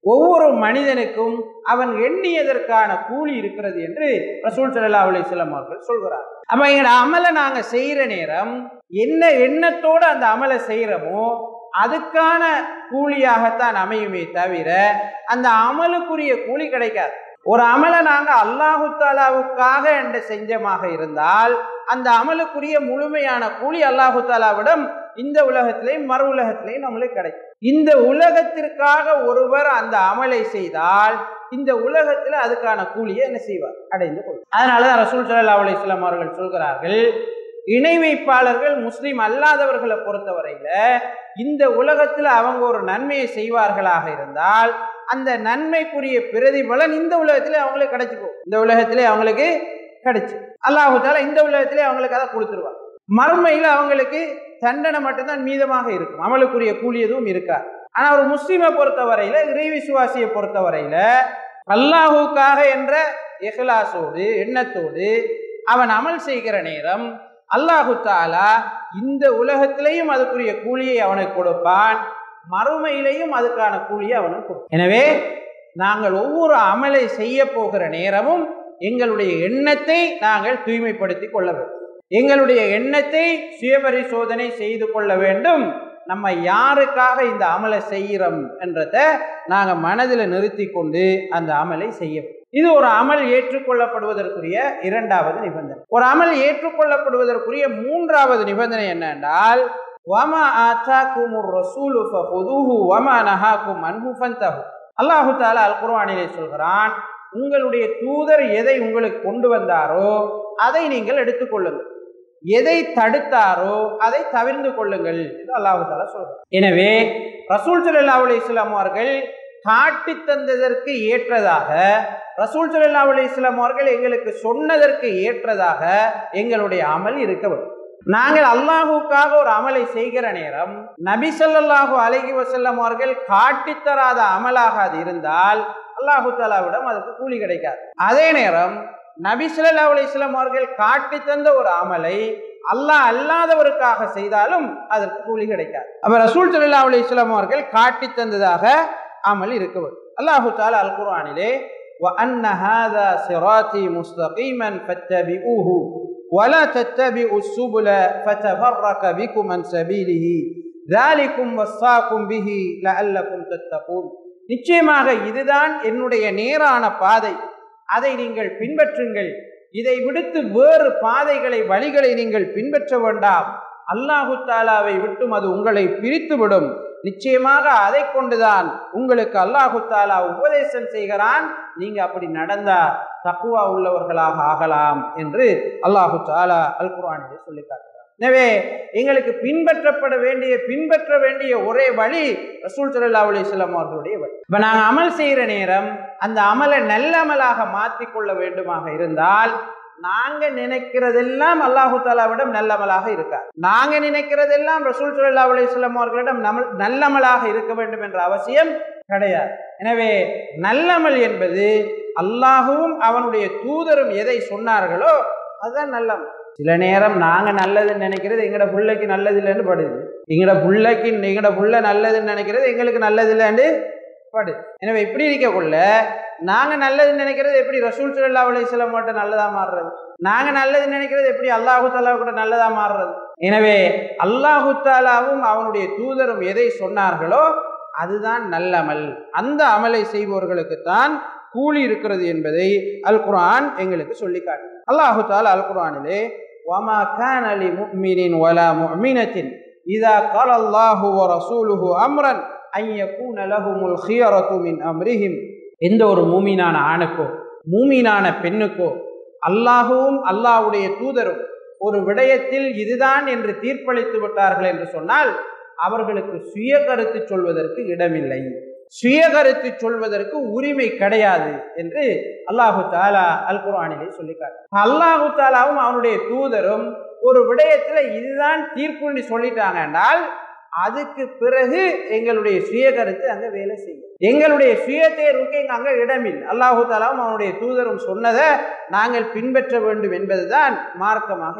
ஒவ்வொரு மனிதனுக்கும் அவன் எண்ணியதற்கான கூலி இருக்கிறது என்று ரசூல் ஸல்லல்லாஹு அலைஹி வஸல்லம் அவர்கள் சொல்கிறார். அப்ப எங்க அமலை நாங்க செய்யற நேரம் என்ன எண்ணத்தோடு அந்த அமலை செய்யறோமோ அதுக்கான கூலியாகத்தான் அமையுமே தவிர அந்த அமலுக்குரிய கூலி கிடைக்காது. ஒரு அமலை நாங்க அல்லாஹு தாலாவுக்காக என்று செஞ்சமாக இருந்தால் அந்த அமலுக்குரிய முழுமையான கூலி அல்லாஹு தாலாவிடம் இந்த உலகத்திலேயும் மறு உலகத்திலேயும் நம்மளுக்கு கிடைக்கும். இந்த உலகத்திற்காக ஒருவர் அந்த அமலை செய்தால் இந்த உலகத்துல அதுக்கான கூலியை என்ன செய்வார்? அடைந்து கொள்வார். அதனாலதான் ரசூல் ஸல்லல்லாஹு அலைஹி வஸல்லம் அவர்கள் சொல்கிறார்கள், இணை வைப்பாளர்கள் முஸ்லிம் அல்லாதவர்களை பொறுத்தவரையில இந்த உலகத்துல அவங்க ஒரு நன்மையை செய்வார்களாக இருந்தால் அந்த நன்மைக்குரிய பிரதிபலன் இந்த உலகத்திலே அவங்களுக்கு கிடைச்சிக்கும். இந்த உலகத்திலே அவங்களுக்கு கிடைச்சு அல்லாஹு தஆலா இந்த உலகத்திலே அவங்களுக்கு அதை கொடுத்துருவார். மறுமையில அவங்களுக்கு தண்டனை மட்டும்தான் மீதமாக இருக்கும், அமலுக்குரிய கூலி எதுவும் இருக்காது. ஆனா ஒரு முஸ்லிமை பொறுத்தவரையில, இறை விசுவாசியை பொறுத்தவரையில அல்லாஹுக்காக என்ற இஹ்லாஸோடு எண்ணத்தோடு அவன் அமல் செய்கிற நேரம் அல்லாஹு தஆலா இந்த உலகத்திலேயும் அதுக்குரிய கூலியை அவனுக்கு கொடுப்பான், மறுமையிலையும் அதுக்கான கூலியை அவனுக்கு கொடுப்பான். எனவே நாங்கள் ஒவ்வொரு அமலை செய்ய போகிற நேரமும் எங்களுடைய எண்ணத்தை நாங்கள் தூய்மைப்படுத்தி கொள்ள வேண்டும். எங்களுடைய எண்ணத்தை சுயபரிசோதனை செய்து கொள்ள வேண்டும். நம்ம யாருக்காக இந்த அமலை செய்கிறோம் என்றத நாங்கள் மனதில் நிறுத்தி கொண்டு அந்த அமலை செய்ய. இது ஒரு அமல் ஏற்றுக்கொள்ளப்படுவதற்குரிய இரண்டாவது நிபந்தனை. ஒரு அமல் ஏற்றுக்கொள்ளப்படுவதற்குரிய மூன்றாவது நிபந்தனை என்னென்றால், வமா ஆதாகுமுர் ரசூலு ஃபஹுதுஹு வமா நஹாகும் அன்ஹு ஃபன்தஹு. அல்லாஹு தஆலா அல் குர்ஆனிலே சொல்கிறான், உங்களுடைய தூதர் எதை உங்களுக்கு கொண்டு வந்தாரோ அதை நீங்கள் எடுத்துக்கொள்ளுங்கள், எதை தடுத்தாரோ அதை தவிர்த்து கொள்ளுங்கள் என்று அல்லாஹு தஆலா சொல்றார். எனவே ரசூல் ஸல்லல்லாஹு அலைஹி வஸல்லம் அவர்கள் காட்டி தந்ததற்கு ஏற்றதாக, ரசூல் ஸல்லல்லாஹு அலைஹி வஸல்லம் அவர்கள் எங்களுக்கு சொன்னதற்கு ஏற்றதாக எங்களுடைய அமல் இருக்க வேண்டும். நாங்கள் அல்லாஹுக்காக ஒரு அமலை செய்கிற நேரம் நபி ஸல்லல்லாஹு அலைஹி வஸல்லம் அவர்கள் காட்டித்தராத அமலாக அது இருந்தால் அல்லாஹு தஆலாவிடம் அதுக்கு கூலி கிடைக்காது. அதே நேரம் நபி ஸல்லல்லாஹு அலைஹி வஸல்லம் அவர்கள் காட்டி தந்த ஒரு அமலை அல்லாஹ் அல்லாதவருக்காக செய்தாலும் அதற்கு கூலி கிடைக்காது. அப்ப ரசூல் ஸல்லல்லாஹு அலைஹி வஸல்லம் அவர்கள் காட்டி தந்ததாக அமல் இருக்க வேண்டும். அல்லாஹு தஆலா அல் குர்ஆனிலே وَأَنَّ هَذَا صِرَاطِي مُسْتَقِيمًا فَاتَّبِعُوهُ وَلَا تَتَّبِعُوا السُّبُلَ فَتَفَرَّقَ بِكُمْ عَنْ سَبِيلِهِ ذَلِكُمْ وَصَّاكُمْ بِهِ لَعَلَّكُمْ تَتَّقُونَ. நிச்சயமாக இதுதான் என்னுடைய நேரான பாதை, அதை நீங்கள் பின்பற்றுங்கள், இதை விடுத்து வேறு பாதைகளை வழிகளை நீங்கள் பின்பற்ற வேண்டாம், அல்லாஹு தாலாவை விட்டும் அது உங்களை பிரித்துவிடும், நிச்சயமாக அதை கொண்டுதான் உங்களுக்கு அல்லாஹு தாலா உபதேசம் செய்கிறான், நீங்க அப்படி நடந்தா தக்வா உள்ளவர்களாக ஆகலாம் என்று அல்லாஹு தாலா அல் குர்ஆனிலே சொல்லி காட்டுகிறார். எனவே எங்களுக்கு பின்பற்றப்பட வேண்டிய பின்பற்ற வேண்டிய ஒரே வழி ரசூல் ஸல்லல்லாஹு அலைஹி வஸல்லம் அவர்களுடைய வழி. இப்ப நாங்கள் அமல் செய்கிற நேரம் அந்த அமலை நல்ல அமலாக மாற்றிக்கொள்ள வேண்டுமாக இருந்தால் நாங்க நினைக்கிறதெல்லாம் அல்லாஹு தஆலாவிடம் நல்லமலாக இருக்காது. நாங்க நினைக்கிறதெல்லாம் ரசூல் ஸல்லல்லாஹு அலைஹி வஸல்லம் அவர்களிடம் நல்லமலாக இருக்க வேண்டும் என்ற அவசியம் கிடையாது. எனவே நல்லமல் என்பது அல்லாஹுவும் அவனுடைய தூதரும் எதை சொன்னார்களோ அதுதான் நல்லமல். சில நேரம் நாங்க நல்லதுன்னு நினைக்கிறது எங்கட புள்ளைக்கு நல்லது இல்லைன்னு படுது, எங்கட புள்ளைக்கு எங்கட புள்ள நல்லதுன்னு நினைக்கிறது எங்களுக்கு நல்லது இல்லைன்னு படு. எனவே இப்படி இருக்கக்குள்ள நாங்க நல்லதுன்னு நினைக்கிறது எப்படி ரசூல் ஸல்லல்லாஹு அலைஹி வஸல்லம் மட்டும் நல்லதா மாறுறது, நாங்க நல்லது நினைக்கிறது எப்படி அல்லாஹு தஆலா கூட நல்லதா மாறுறது. எனவே அல்லாஹு தஆலாவும் அவனுடைய தூதரும் எதை சொன்னார்களோ அதுதான் நல்லமல், அந்த அமலை செய்பவர்களுக்குத்தான் கூலி இருக்கிறது என்பதை அல் குர்ஆன் எங்களுக்கு சொல்லி காட்டு. அல்லாஹு தஆலா அல் குர்ஆனிலே வமா கான லி முஃமினின் வலா முஃமினத்தின் இதா क़ால அல்லாஹு வ ரசூலுஹு அம்ரன் அன் யகூன லஹுமுல் ഖിയറതു மின் அம்ரிஹிம், எந்த ஒரு மூமினான ஆணுக்கோ மூமினான பெண்ணுக்கோ அல்லாஹுவும் அல்லாஹ்வுடைய தூதரும் ஒரு விடயத்தில் இதுதான் என்று தீர்ப்பளித்து விட்டார்கள் என்று சொன்னால் அவர்களுக்கு சுய கருத்து சொல்வதற்கு இடமில்லை, சுய கருத்து சொல்வதற்கு உரிமை கிடையாது என்று அல்லாஹு தஆலா அல் குர்ஆனிலே சொல்லி காட்டுறார். அல்லாஹு தஆலாவும் அவனுடைய தூதரும் ஒரு விடயத்துல இதுதான் தீர்ப்புன்னு சொல்லிட்டாங்க என்றால் அதுக்கு பிறகு எங்களுடைய சுய கருத்து அங்க வேலை செய்யும், எங்களுடைய சுய தேர்வுக்கு எங்க அங்க இடமில்லை. அல்லாஹு தஆலாவும் அவனுடைய தூதரும் சொன்னதை நாங்கள் பின்பற்ற வேண்டும் என்பதுதான் மார்க்கமாக இருக்கிறது.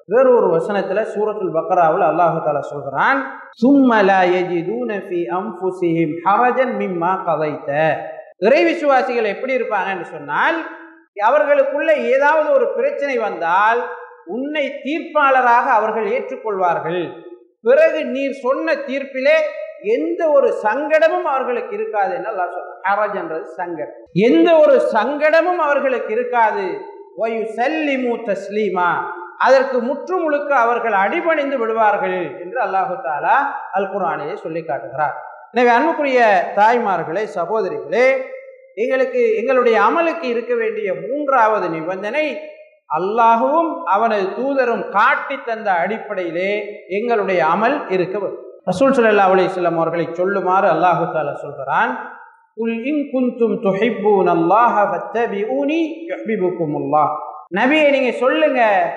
வேறு ஒரு வசனத்துல சூரத்துல் பக்ராவில் அல்லாஹ் தஆலா சொல்கிறான், சும்ம லா யஜிதூன ஃபீ அன்ஃபுஸிஹிம் ஹரஜன் மிம்மா கதைத. இறை விசுவாசிகள் எப்படி இருப்பாங்கன்னு சொன்னால், அவர்களுக்குள்ள ஏதாவது ஒரு பிரச்சனை வந்தால் உன்னை தீர்ப்பாளராக அவர்கள் ஏற்றுக்கொள்வார்கள். பிறகு நீர் சொன்ன தீர்ப்பிலே எந்த ஒரு சங்கடமும் அவர்களுக்கு இருக்காது என்று அல்லாஹ் சொல்றான். ஹரஜ் என்றது சங்கடம். எந்த ஒரு சங்கடமும் அவர்களுக்கு இருக்காது. வயுஸல்லிமு தஸ்லீமா, அதற்கு முற்று முழுக்க அவர்கள் அடிபணிந்து விடுவார்கள் என்று அல்லாஹு தஆலா அல் குர்ஆனிலே சொல்லி காட்டுகிறார். எனவே அன்புக்குரிய தாய்மார்களே, சகோதரிகளே, எங்களுக்கு எங்களுடைய அமலுக்கு இருக்க வேண்டிய மூன்றாவது நிபந்தனை, அல்லாஹுவும் அவனது தூதரும் காட்டி தந்த அடிப்படையிலே எங்களுடைய அமல் இருக்க வேண்டும். ரசூல் ஸல்லல்லாஹு அலைஹி வஸல்லம் அவர்களை சொல்லுமாறு அல்லாஹு தஆலா சொல்கிறான், குல் இன் குன்தும் துஹிப்பூனல்லாஹ ஃபத்தபிஊனி யுஹிப்புக்குமுல்லாஹ். நபியே, நீங்க சொல்லுங்க,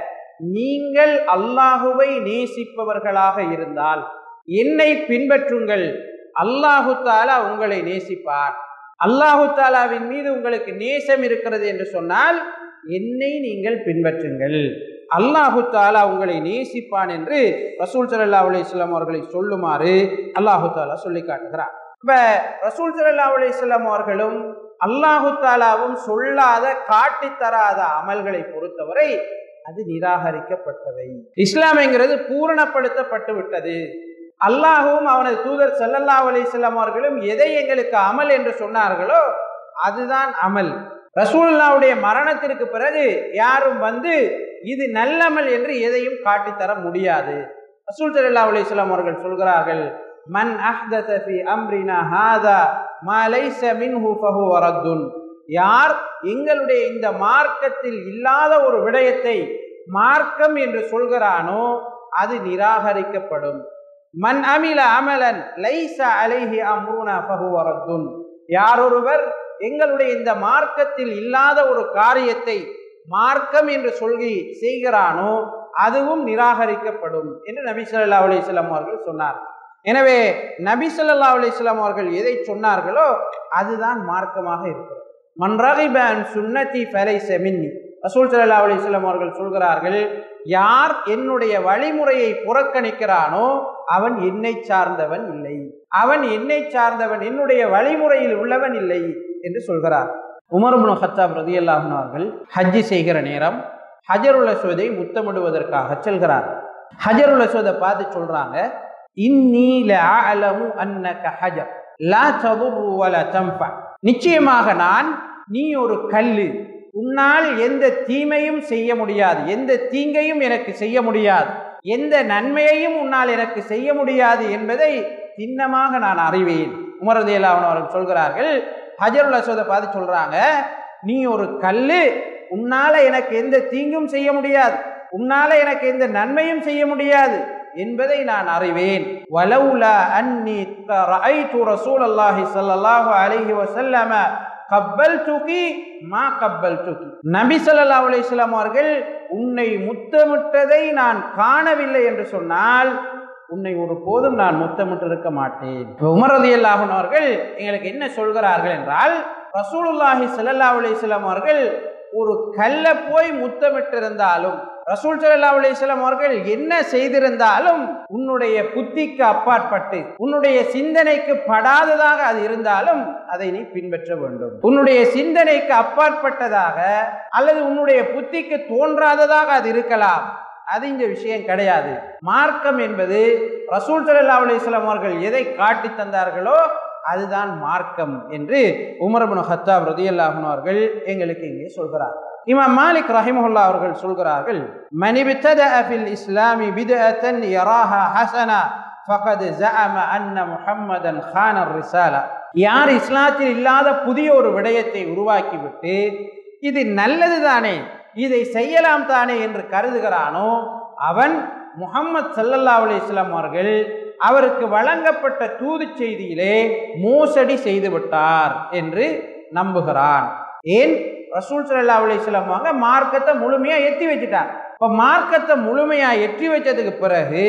நீங்கள் அல்லாஹுவை நேசிப்பவர்களாக இருந்தால் என்னை பின்பற்றுங்கள், அல்லாஹு தஆலா உங்களை நேசிப்பார். அல்லாஹு தஆலாவின் மீது உங்களுக்கு நேசம் இருக்கிறது என்று சொன்னால் என்னை நீங்கள் பின்பற்றுங்கள், அல்லாஹு தஆலா உங்களை நேசிப்பான் என்று ரசூல் ஸல்லல்லாஹு அலைஹி வஸல்லம் அவர்களை சொல்லுமாறு அல்லாஹு தஆலா சொல்லி காட்டுகிறார். இப்ப ரசூல் ஸல்லல்லாஹு அலைஹி வஸல்லம் அவர்களும் அல்லாஹு தஆலாவும் சொல்லாத காட்டி தராத அமல்களை பொறுத்தவரை அது நிராகரிக்கப்பட்டவை. இஸ்லாம்ங்கிறது பூரணப்படுத்தப்பட்டு விட்டது. அல்லாஹுவும் அவனது தூதர் ஸல்லல்லாஹு அலைஹி வஸல்லம் அவர்களும் எதை எங்களுக்கு அமல் என்று சொன்னார்களோ அதுதான் அமல். ரசூலுல்லாஹ்வுடைய மரணத்திற்கு பிறகு யாரும் வந்து இது நல்லமல் என்று எதையும் காட்டித்தர முடியாது. ரசூல் ஸல்லல்லாஹு அலைஹி வஸல்லம் அவர்கள் சொல்கிறார்கள், மன் அஹ்தஸ ஃபீ அம்ரினா ஹாதா மா லைஸ மின்ஹு ஃபஹுவ ரத்துன். யார் எங்களுடைய இந்த மார்க்கத்தில் இல்லாத ஒரு விடயத்தை மார்க்கம் என்று சொல்கிறானோ அது நிராகரிக்கப்படும். மன் அமில அமலன் லைஸ அலைஹி அம்ருனா ஃபஹுவ ரத்துன். யாரொருவர் எங்களுடைய இந்த மார்க்கத்தில் இல்லாத ஒரு காரியத்தை மார்க்கம் என்று சொல்லி செய்கிறானோ அதுவும் நிராகரிக்கப்படும் என்று நபி ஸல்லல்லாஹு அலைஹி வஸல்லம் அவர்கள் சொன்னார். எனவே நபி ஸல்லல்லாஹு அலைஹி வஸல்லம் அவர்கள் எதை சொன்னார்களோ அதுதான் மார்க்கமாக இருக்கிறது. மன் ரகிப அன் சுன்னதி ஃபலைஸ மின்னி. ரசூல் ஸல்லல்லாஹு அலைஹி வஸல்லம் அவர்கள் சொல்கிறார்கள், யார் என்னுடைய வழிமுறையை புறக்கணிக்கிறானோ அவன் என்னை சார்ந்தவன் இல்லை, அவன் என்னை சார்ந்தவன் என்னுடைய வழிமுறையில் உள்ளவன் இல்லை என்று சொல்கிறார். உமர் இப்னு கத்தாப் ரலியல்லாஹு அன்ஹு அவர்கள் ஹஜ் செய்கிற நேரம் ஹஜருல் அஸ்வதை முத்தமிடுவதற்காக செல்கிறார். ஹஜருல் அஸ்வதை பார்த்து சொல்றாங்க, இன்னி லஅலமு அன்னக ஹஜர் லா ததுர் வலா தன்ஃபா. நிச்சயமாக நான், நீ ஒரு கல்லு, உன்னால் எந்த தீமையும் செய்ய முடியாது, எந்த தீங்கையும் எனக்கு செய்ய முடியாது, எந்த நன்மையையும் உன்னால் எனக்கு செய்ய முடியாது என்பதை திண்ணமாக நான் அறிவேன். உமர் ரலியல்லாஹு அன்ஹு அவர்கள் சொல்கிறார்கள், ஹஜருல் அஸ்வதை பார்த்து சொல்றாங்க, நீ ஒரு கல்லு, உன்னால எனக்கு எந்த தீங்கும் செய்ய முடியாது, உன்னால எனக்கு எந்த நன்மையும் செய்ய முடியாது என்பதை நான் அறிவேன். வலவுலா அன்னி ரஅய்து ரசூலல்லாஹி ஸல்லல்லாஹு அலைஹி வஸல்லம் கப்பல்துகி மா கப்பல்துகி. நபி ஸல்லல்லாஹு அலைஹி வஸல்லம் அவர்கள் உன்னை முத்தமிட்டதை நான் காணவில்லை என்று சொன்னால் உன்னை ஒரு போதும் நான் முத்தமிட்டு இருக்க மாட்டேன். உமர் ரலியல்லாஹு அன்ஹு அவர்கள் எங்களுக்கு என்ன சொல்கிறார்கள் என்றால், ரசூலுல்லாஹி ஸல்லல்லாஹு அலைஹி வஸல்லம் அவர்கள் ஒரு கல்லை போய் முத்தமிட்டிருந்தாலும், ரசூல் ஸல்லல்லாஹு அலைஹி வஸல்லம் அவர்கள் என்ன செய்திருந்தாலும் உன்னுடைய புத்திக்கு அப்பாற்பட்டு, உன்னுடைய சிந்தனைக்கு படாததாக அது இருந்தாலும் அதை நீ பின்பற்ற வேண்டும். உன்னுடைய சிந்தனைக்கு அப்பாற்பட்டதாக அல்லது உன்னுடைய புத்திக்கு தோன்றாததாக அது இருக்கலாம், அது இந்த விஷயம் கிடையாது. மார்க்கம் என்பது ரசூல் ஸல்லல்லாஹு அலைஹி வஸல்லம் அவர்கள் எதை காட்டி தந்தார்களோ அதுதான் மார்க்கம் என்று உமர் இப்னு கத்தாப் ரலியல்லாஹு அன்ஹு அவர்கள் எங்களுக்கு இங்கே சொல்கிறார். இமாம் மாலிக் ரஹிமஹுல்லாஹ் அவர்கள் சொல்கிறார்கள், மன் இப்ததஅ ஃபில் இஸ்லாமி பித்அத்தன் யராஹா ஹஸனா ஃபகத் ஸஅம அன்ன முஹம்மதன் கான ரிசாலா. யார் இஸ்லாத்தில் இல்லாத புதிய ஒரு விடயத்தை உருவாக்கிவிட்டு இது நல்லது தானே, இதை செய்யலாம் தானே என்று கருதுகிறானோ அவன் முஹம்மது ஸல்லல்லாஹு அலைஹி வஸல்லம் அவர்கள் அவருக்கு வழங்கப்பட்ட தூது செய்தியிலே மோசடி செய்து விட்டார் என்று நம்புகிறான். ஏன்? ரசூல் ஸல்லல்லாஹு அலைஹி வஸல்லம் அவங்க மார்க்கத்தை முழுமையா எத்தி வச்சுட்டாங்க. இப்ப மார்க்கத்தை முழுமையா எட்டி வச்சதுக்கு பிறகு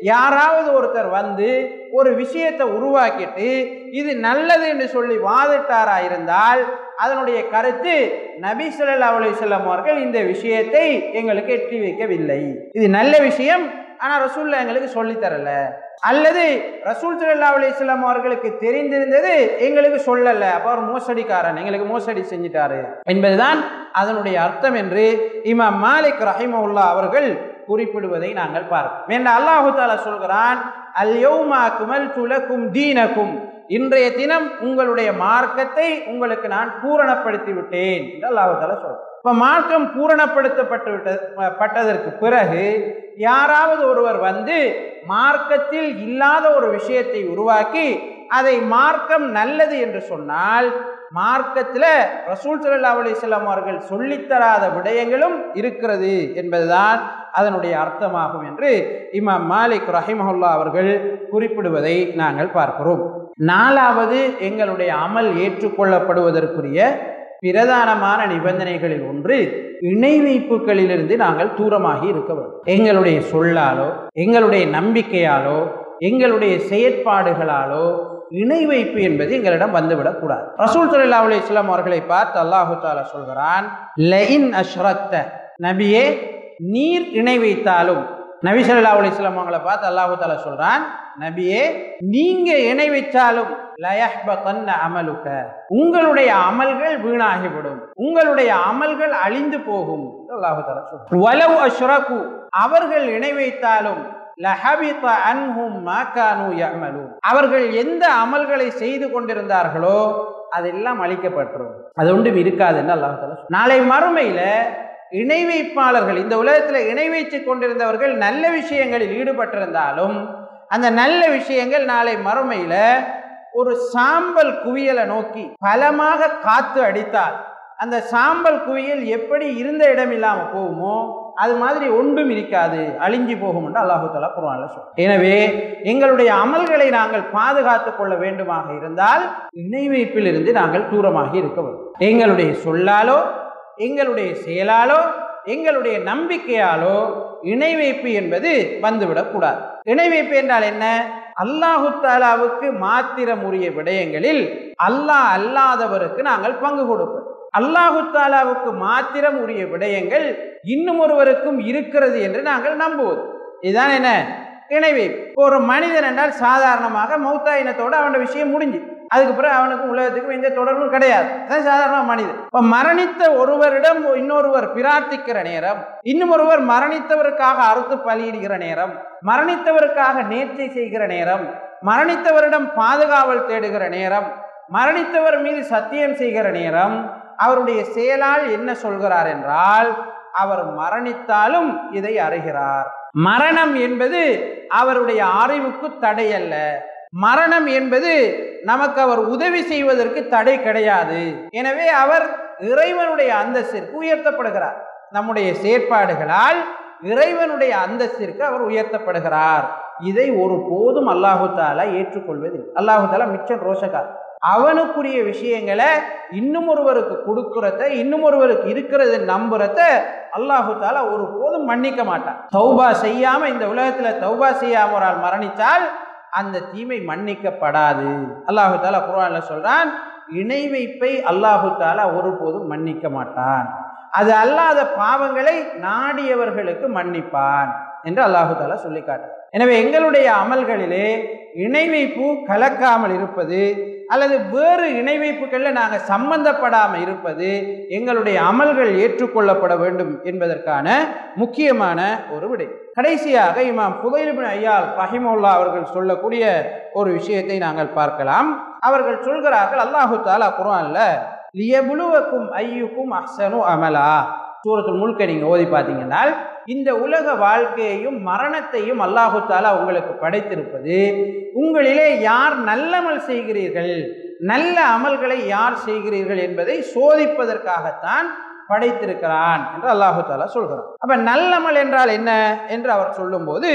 யாராவது ஒருத்தர் வந்து ஒரு விஷயத்தை உருவாக்கிட்டு இது நல்லது என்று சொல்லி வாதிட்டாரா இருந்தால் அதனுடைய கருத்து நபி ஸல்லல்லாஹு அலைஹி வஸல்லம் அவர்கள் இந்த விஷயத்தை எங்களுக்கு எட்டி வைக்கவில்லை, இது நல்ல விஷயம் ஆனால் ரசூலுல்லாஹ் எங்களுக்கு சொல்லித்தரல, அல்லது ரசூல் ஸல்லல்லாஹு அலைஹி வஸல்லம் அவர்களுக்கு தெரிந்திருந்தது எங்களுக்கு சொல்லல, அப்போ அவர் மோசடிக்காரன், எங்களுக்கு மோசடி செஞ்சிட்டாரு என்பதுதான் அதனுடைய அர்த்தம் என்று இமாம் மாலிக் ரஹிமஹுல்லாஹ் அவர்கள் குறிப்பிடுவதை நாங்கள் பார்க்கிறோம். ஏன்னா அல்லாஹு தஆலா சொல்கிறான், அல் யௌம அக்மல்து லக்கும் தீனக்கும், இன்றைய தினம் உங்களுடைய மார்க்கத்தை உங்களுக்கு நான் பூரணப்படுத்தி விட்டேன் என்று அல்லாஹு தஆலா சொல்றான். இப்ப மார்க்கம் பூரணப்படுத்தப்பட்டு விட்ட பட்டதற்கு பிறகு யாராவது ஒருவர் வந்து மார்க்கத்தில் இல்லாத ஒரு விஷயத்தை உருவாக்கி அதை மார்க்கம் நல்லது என்று சொன்னால் மார்க்கத்தில் ரசூல் ஸல்லல்லாஹு அலைஹி வஸல்லம் அவர்கள் சொல்லித்தராத விடயங்களும் இருக்கிறது என்பதுதான் அதனுடைய அர்த்தமாகும் என்று இமாம் மாலிக் ரஹிமஹுல்லாஹ் அவர்கள் குறிப்பிடுவதை நாங்கள் பார்க்கிறோம். நாலாவது, எங்களுடைய அமல் ஏற்றுக்கொள்ளப்படுவதற்குரிய பிரதானமான நிபந்தனைகளில் ஒன்று இணை வைப்புகளிலிருந்து நாங்கள் தூரமாகி இருக்க வேண்டும். எங்களுடைய சொல்லாலோ எங்களுடைய நம்பிக்கையாலோ எங்களுடைய செயற்பாடுகளாலோ இணை வைப்பு என்பது எங்களிடம் வந்துவிடக் கூடாது. ரசூல் ஸல்லல்லாஹு அலைஹி வஸல்லம் அவர்களை பார்த்து அல்லாஹு தஆலா சொல்கிறான், லஇன் அஷ்ரக்த, நபியே நீர் இணை வைத்தாலும், நபி ஸல்லல்லாஹு அலைஹி வஸல்லம் அவர்களை பார்த்து அல்லாஹு தஆலா சொல்றான், நபியே நீங்க இணை வைத்தாலும் லயஹ்பதன்ன அமலுக, உங்களுடைய அமல்கள் வீணாகிவிடும், உங்களுடைய அமல்கள் அழிந்து போகும். அல்லாஹு தஆலா சொல்றான், வலவ் அஷ்ரகு, அவர்கள் இணை வைத்தாலும் லஹபித அன்ஹும் மா கானூ யஅமலூன், அவர்கள் எந்த அமல்களை செய்து கொண்டிருந்தார்களோ அதெல்லாம் அழிக்கப்பட்டுரும், அது ஒன்றும் இருக்காது என்று அல்லாஹ் தஆலா சொல்றான். நாளை மறுமையில இணை வைப்பாளர்கள், இந்த உலகத்தில் இணை வைத்துக் கொண்டிருந்தவர்கள் நல்ல விஷயங்களில் ஈடுபட்டிருந்தாலும் அந்த நல்ல விஷயங்கள் நாளை மறுமையில ஒரு சாம்பல் குவியலை நோக்கி பலமாக காத்து அடித்தால் அந்த சாம்பல் குவியல் எப்படி இருந்த இடம் இல்லாம போகுமோ அது மாதிரி ஒன்றும் இருக்காது, அழிஞ்சு போகும் என்று அல்லாஹு தஆலா குர்ஆன்ல சொல்றார். எனவே எங்களுடைய அமல்களை நாங்கள் பாதுகாத்துக் கொள்ள வேண்டுமாக இருந்தால் இணை வைப்பில் இருந்து நாங்கள் தூரமாகி இருக்க வேண்டும். எங்களுடைய சொல்லாலோ எங்களுடைய செயலாலோ எங்களுடைய நம்பிக்கையாலோ இணை வைப்பு என்பது வந்துவிடக் கூடாது. இணை வைப்பு என்றால் என்ன? அல்லாஹு தஆலாவுக்கு மாத்திரம் உரிய விடயங்களில் அல்லாஹ் அல்லாதவருக்கு நாங்கள் பங்கு கொடுப்போம். அல்லாஹு தஆலாவுக்கு மாத்திரம் உரிய விடயங்கள் இன்னும் ஒருவருக்கும் இருக்கிறது என்று நாங்கள் நம்புவது, இதுதான் என்ன இணை வைப்பு. ஒரு மனிதன் என்றால் சாதாரணமாக மௌத்தா இனத்தோடு அவனோட விஷயம் முடிஞ்சு, அதுக்கு பிறகு அவனுக்கும் உலகத்துக்கும் எந்த தொடர்பும் கிடையாது, அதான் சாதாரண மனிதன். இப்போ மரணித்த ஒருவரிடம் இன்னொருவர் பிரார்த்திக்கிற நேரம், இன்னும் ஒருவர் மரணித்தவருக்காக அறுத்து பலியிடுகிற நேரம், மரணித்தவருக்காக நேர்ச்சை செய்கிற நேரம், மரணித்தவரிடம் பாதுகாவல் தேடுகிற நேரம், மரணித்தவர் மீது சத்தியம் செய்கிற நேரம், அவருடைய செயலால் என்ன சொல்கிறார் என்றால் அவர் மரணித்தாலும் இதை அறிகிறார். மரணம் என்பது அவருடைய அறிவுக்கு தடை அல்ல, மரணம் என்பது நமக்கு அவர் உதவி செய்வதற்கு தடை கிடையாது. எனவே அவர் இறைவனுடைய அந்தஸ்திற்கு உயர்த்தப்படுகிறார். நம்முடைய செயற்பாடுகளால் இறைவனுடைய அந்தஸ்திற்கு அவர் உயர்த்தப்படுகிறார். இதை ஒரு போதும் அல்லாஹு தஆலா ஏற்றுக்கொள்வதில்லை. அல்லாஹு தஆலா மிச்சம் ரோஷக்கார். அவனுக்குரிய விஷயங்களை இன்னும் ஒருவருக்கு கொடுக்கிறத, இன்னும் ஒருவருக்கு இருக்கிறது நம்புறத அல்லாஹு தஆலா ஒரு போதும் மன்னிக்க மாட்டான். தௌபா செய்யாம இந்த உலகத்துல தௌபா செய்யாம ஒரு ஆள் மரணித்தால் அந்த தீமை மன்னிக்கப்படாது. அல்லாஹு தஆலா குர்ஆன்ல சொல்றான், இணை வைப்பை அல்லாஹு தஆலா ஒருபோதும் மன்னிக்க மாட்டான், அது அல்லாத பாவங்களை நாடியவர்களுக்கு மன்னிப்பான் என்று அல்லாஹு தஆலா சொல்லி காட்டுறான். எனவே எங்களுடைய அமல்களிலே இணை வைப்பு கலக்காமல் இருப்பது அல்லது வேறு இணை வைப்புகளில் நாங்கள் சம்பந்தப்படாமல் இருப்பது எங்களுடைய அமல்கள் ஏற்றுக்கொள்ளப்பட வேண்டும் என்பதற்கான முக்கியமான ஒரு விடை. கடைசியாக இமாம் ஃபுதைல் இப்னு ஐயால் ரஹிமஹுல்லாஹ் அவர்கள் சொல்லக்கூடிய ஒரு விஷயத்தை நாங்கள் பார்க்கலாம். அவர்கள் சொல்கிறார்கள், அல்லாஹு தஆலா குர்ஆன்ல லியபுலுவக்கும் ஐயுக்கும் அஹ்ஸனு அமலா, சூரத்துல் முல்கை நீங்க ஓதி பார்த்தீங்கன்னா இந்த உலக வாழ்க்கையையும் மரணத்தையும் அல்லாஹு தஆலா உங்களுக்கு படைத்திருப்பது உங்களிலே யார் நல்லமல் செய்கிறீர்கள், நல்ல அமல்களை யார் செய்கிறீர்கள் என்பதை சோதிப்பதற்காகத்தான் படைத்திருக்கிறான் என்று அல்லாஹு தஆலா சொல்கிறான். அப்ப நல்லமல் என்றால் என்ன என்று அவர் சொல்லும்போது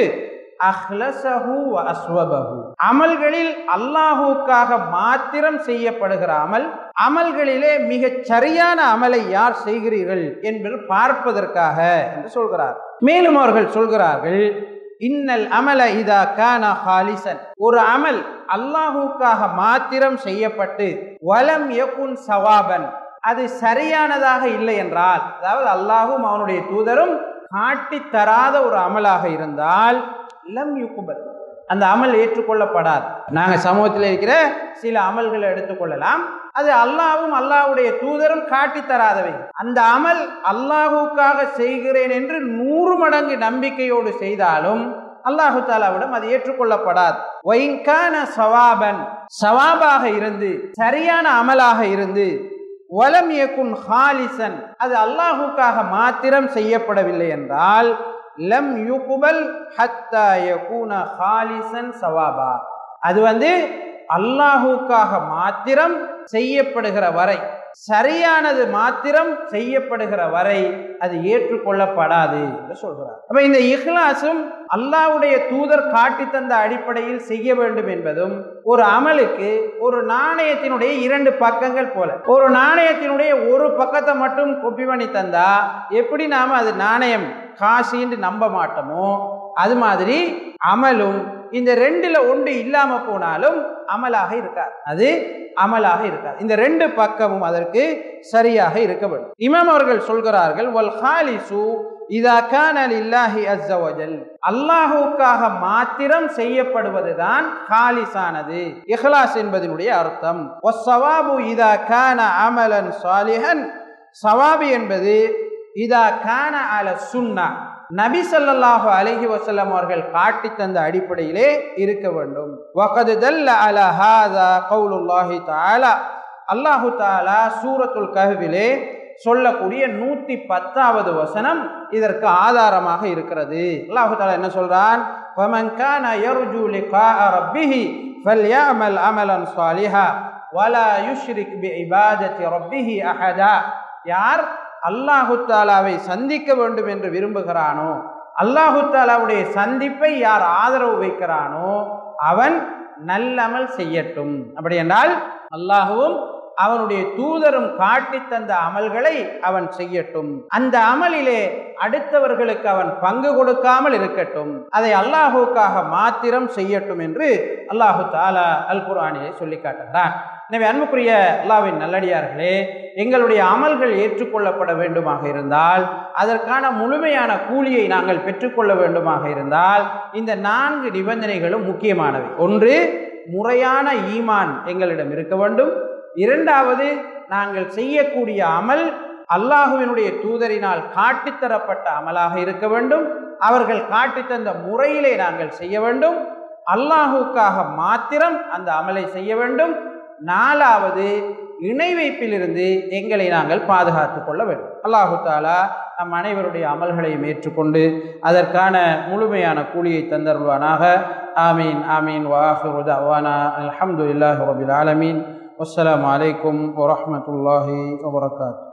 அஹ்லஸஹு வ அஸ்வபஹு, அமல்களில் அல்லாஹுக்காக மாத்திரம் செய்யப்படுகிற அமல், அமல்களிலே மிகச் சரியான அமலை யார் செய்கிறீர்கள் என்பது பார்ப்பதற்காக என்று சொல்கிறார். மேலும் அவர்கள் சொல்கிறார்கள், இன்னல் அமல இதா கான ஹாலிசன், ஒரு அமல் அல்லாஹுக்காக மாத்திரம் செய்யப்பட்டு வலம் யகுன் சவாபன், அது சரியானதாக இல்லை என்றால், அதாவது அல்லாஹும் அவனுடைய தூதரும் காட்டி தராத ஒரு அமலாக இருந்தால் லம் யுக்பல், அந்த அமல் ஏற்றுக்கொள்ளப்படாது. நாங்கள் சமூகத்தில் இருக்கிற சில அமல்களை எடுத்துக்கொள்ளலாம், அது அல்லாஹ்வும் அல்லாஹ்வுடைய தூதரும் காட்டி தராதவை. அந்த அமல் அல்லாஹுக்காக செய்கிறேன் என்று நூறு மடங்கு நம்பிக்கையோடு செய்தாலும் அல்லாஹு தாலாவிடம் அது ஏற்றுக்கொள்ளப்படாது. வைன்கான சவாபன், சவாபாக இருந்து சரியான அமலாக இருந்து வலம் யகுன் ஹாலிசன், அது அல்லாஹுக்காக மாத்திரம் செய்யப்படவில்லை என்றால் லம் யுக்பல் ஹத்தா யகூன ஹாலிசன் சவாபா, அது வந்து அல்லாஹுக்காக மாத்திரம் செய்யப்படுகிற வரை, சரியானது மாத்திரம் செய்யப்படுகிற வரை அது ஏற்றுக்கொள்ளப்படாது என்று சொல்கிறார். அப்ப இந்த இஹ்லாஸும் அல்லாஹ்வுடைய தூதர் காட்டி தந்த அடிப்படையில் செய்ய வேண்டும் என்பதும் ஒரு அமலுக்கு ஒரு நாணயத்தினுடைய இரண்டு பக்கங்கள் போல. ஒரு நாணயத்தினுடைய ஒரு பக்கத்தை மட்டும் கொப்பி பண்ணி தந்தா எப்படி நாம அது நாணயம் காசின்னு நம்ப மாட்டோமோ, அது மாதிரி அமலும் இந்த ரெண்டுல ஒன்று இல்லாம போனாலும் அமலாக இருக்காது, அது அமலாக இருக்காது. இந்த ரெண்டு பக்கமும் அதற்கு சரியாக இருக்க வேண்டும். இமாம் அவர்கள் சொல்கிறார்கள், வல் ஹாலிசு இதா கான லில்லாஹி அஸ்ஸ வஜல், அல்லாஹுக்காக மாத்திரம் செய்யப்படுவதுதான் ஹாலிஸானது, இஹ்லாஸ் என்பதனுடைய அர்த்தம். வஸ்ஸவாபு இதா கான அமலன் சாலிஹன், சவாபு என்பது இதா கான அல சுன்னா, நபி ஸல்லல்லாஹு அலைஹி வஸல்லம் அவர்கள் காட்டி தந்த அடிப்படையிலே இருக்க வேண்டும். வகத் தல்ல அலா ஹாதா கவுலுல்லாஹி தஆலா, அல்லாஹு தஆலா சூரத்துல் கஹ்ஃபிலே சொல்லக்கூடிய நூத்தி பத்தாவது வசனம் இதற்கு ஆதாரமாக இருக்கிறது. அல்லாஹு தஆலா என்ன சொல்றான், ஃபமன் கான யர்ஜு லிகாஅ ரப்பிஹி ஃபல்யஅமல் அமலன் ஸாலிஹா வலா யுஷ்ரிக் பிஇபாதத்தி ரப்பிஹி அஹதா, யார் அல்லாஹு தாலாவை சந்திக்க வேண்டும் என்று விரும்புகிறானோ, அல்லாஹு தாலாவுடைய சந்திப்பை யார் ஆதரவு வைக்கிறானோ அவன் நல்லமல் செய்யட்டும். அப்படி என்றால் அல்லாஹுவும் அவனுடைய தூதரும் காட்டி தந்த அமல்களை அவன் செய்யட்டும். அந்த அமலிலே அடுத்தவர்களுக்கு அவன் பங்கு கொடுக்காமல் இருக்கட்டும், அதை அல்லாஹுக்காக மாத்திரம் செய்யட்டும் என்று அல்லாஹு தாலா அல் குர்ஆனிலே சொல்லி காட்டுகிறான். எனவே அன்புக்குரிய அல்லாஹ்வின் நல்லடியார்களே, எங்களுடைய அமல்கள் ஏற்றுக்கொள்ளப்பட வேண்டுமாக இருந்தால், அதற்கான முழுமையான கூலியை நாங்கள் பெற்றுக்கொள்ள வேண்டுமாக இருந்தால் இந்த நான்கு நிபந்தனைகளும் முக்கியமானவை. ஒன்று, முறையான ஈமான் எங்களிடம் இருக்க வேண்டும். இரண்டாவது, நாங்கள் செய்யக்கூடிய அமல் அல்லாஹுவினுடைய தூதரினால் காட்டித்தரப்பட்ட அமலாக இருக்க வேண்டும், அவர்கள் காட்டித்தந்த முறையிலே நாங்கள் செய்ய வேண்டும், அல்லாஹுக்காக மாத்திரம் அந்த அமலை செய்ய வேண்டும். நாலாவது, இணை வைப்பிலிருந்து எங்களை நாங்கள் பாதுகாத்துக் கொள்ள வேண்டும். அல்லாஹு தாலா நம் அனைவருடைய அமல்களையும் ஏற்றுக்கொண்டு அதற்கான முழுமையான கூலியை தந்தருள்வானாக. ஆமீன் ஆமீன். வஆஹிரு தஅவானா அல்ஹம்துலில்லாஹி ரப்பில் ஆலமீன். வஸ்ஸலாமு அலைக்கும் வரஹ்மத்துல்லாஹி வபரகாத்துஹு.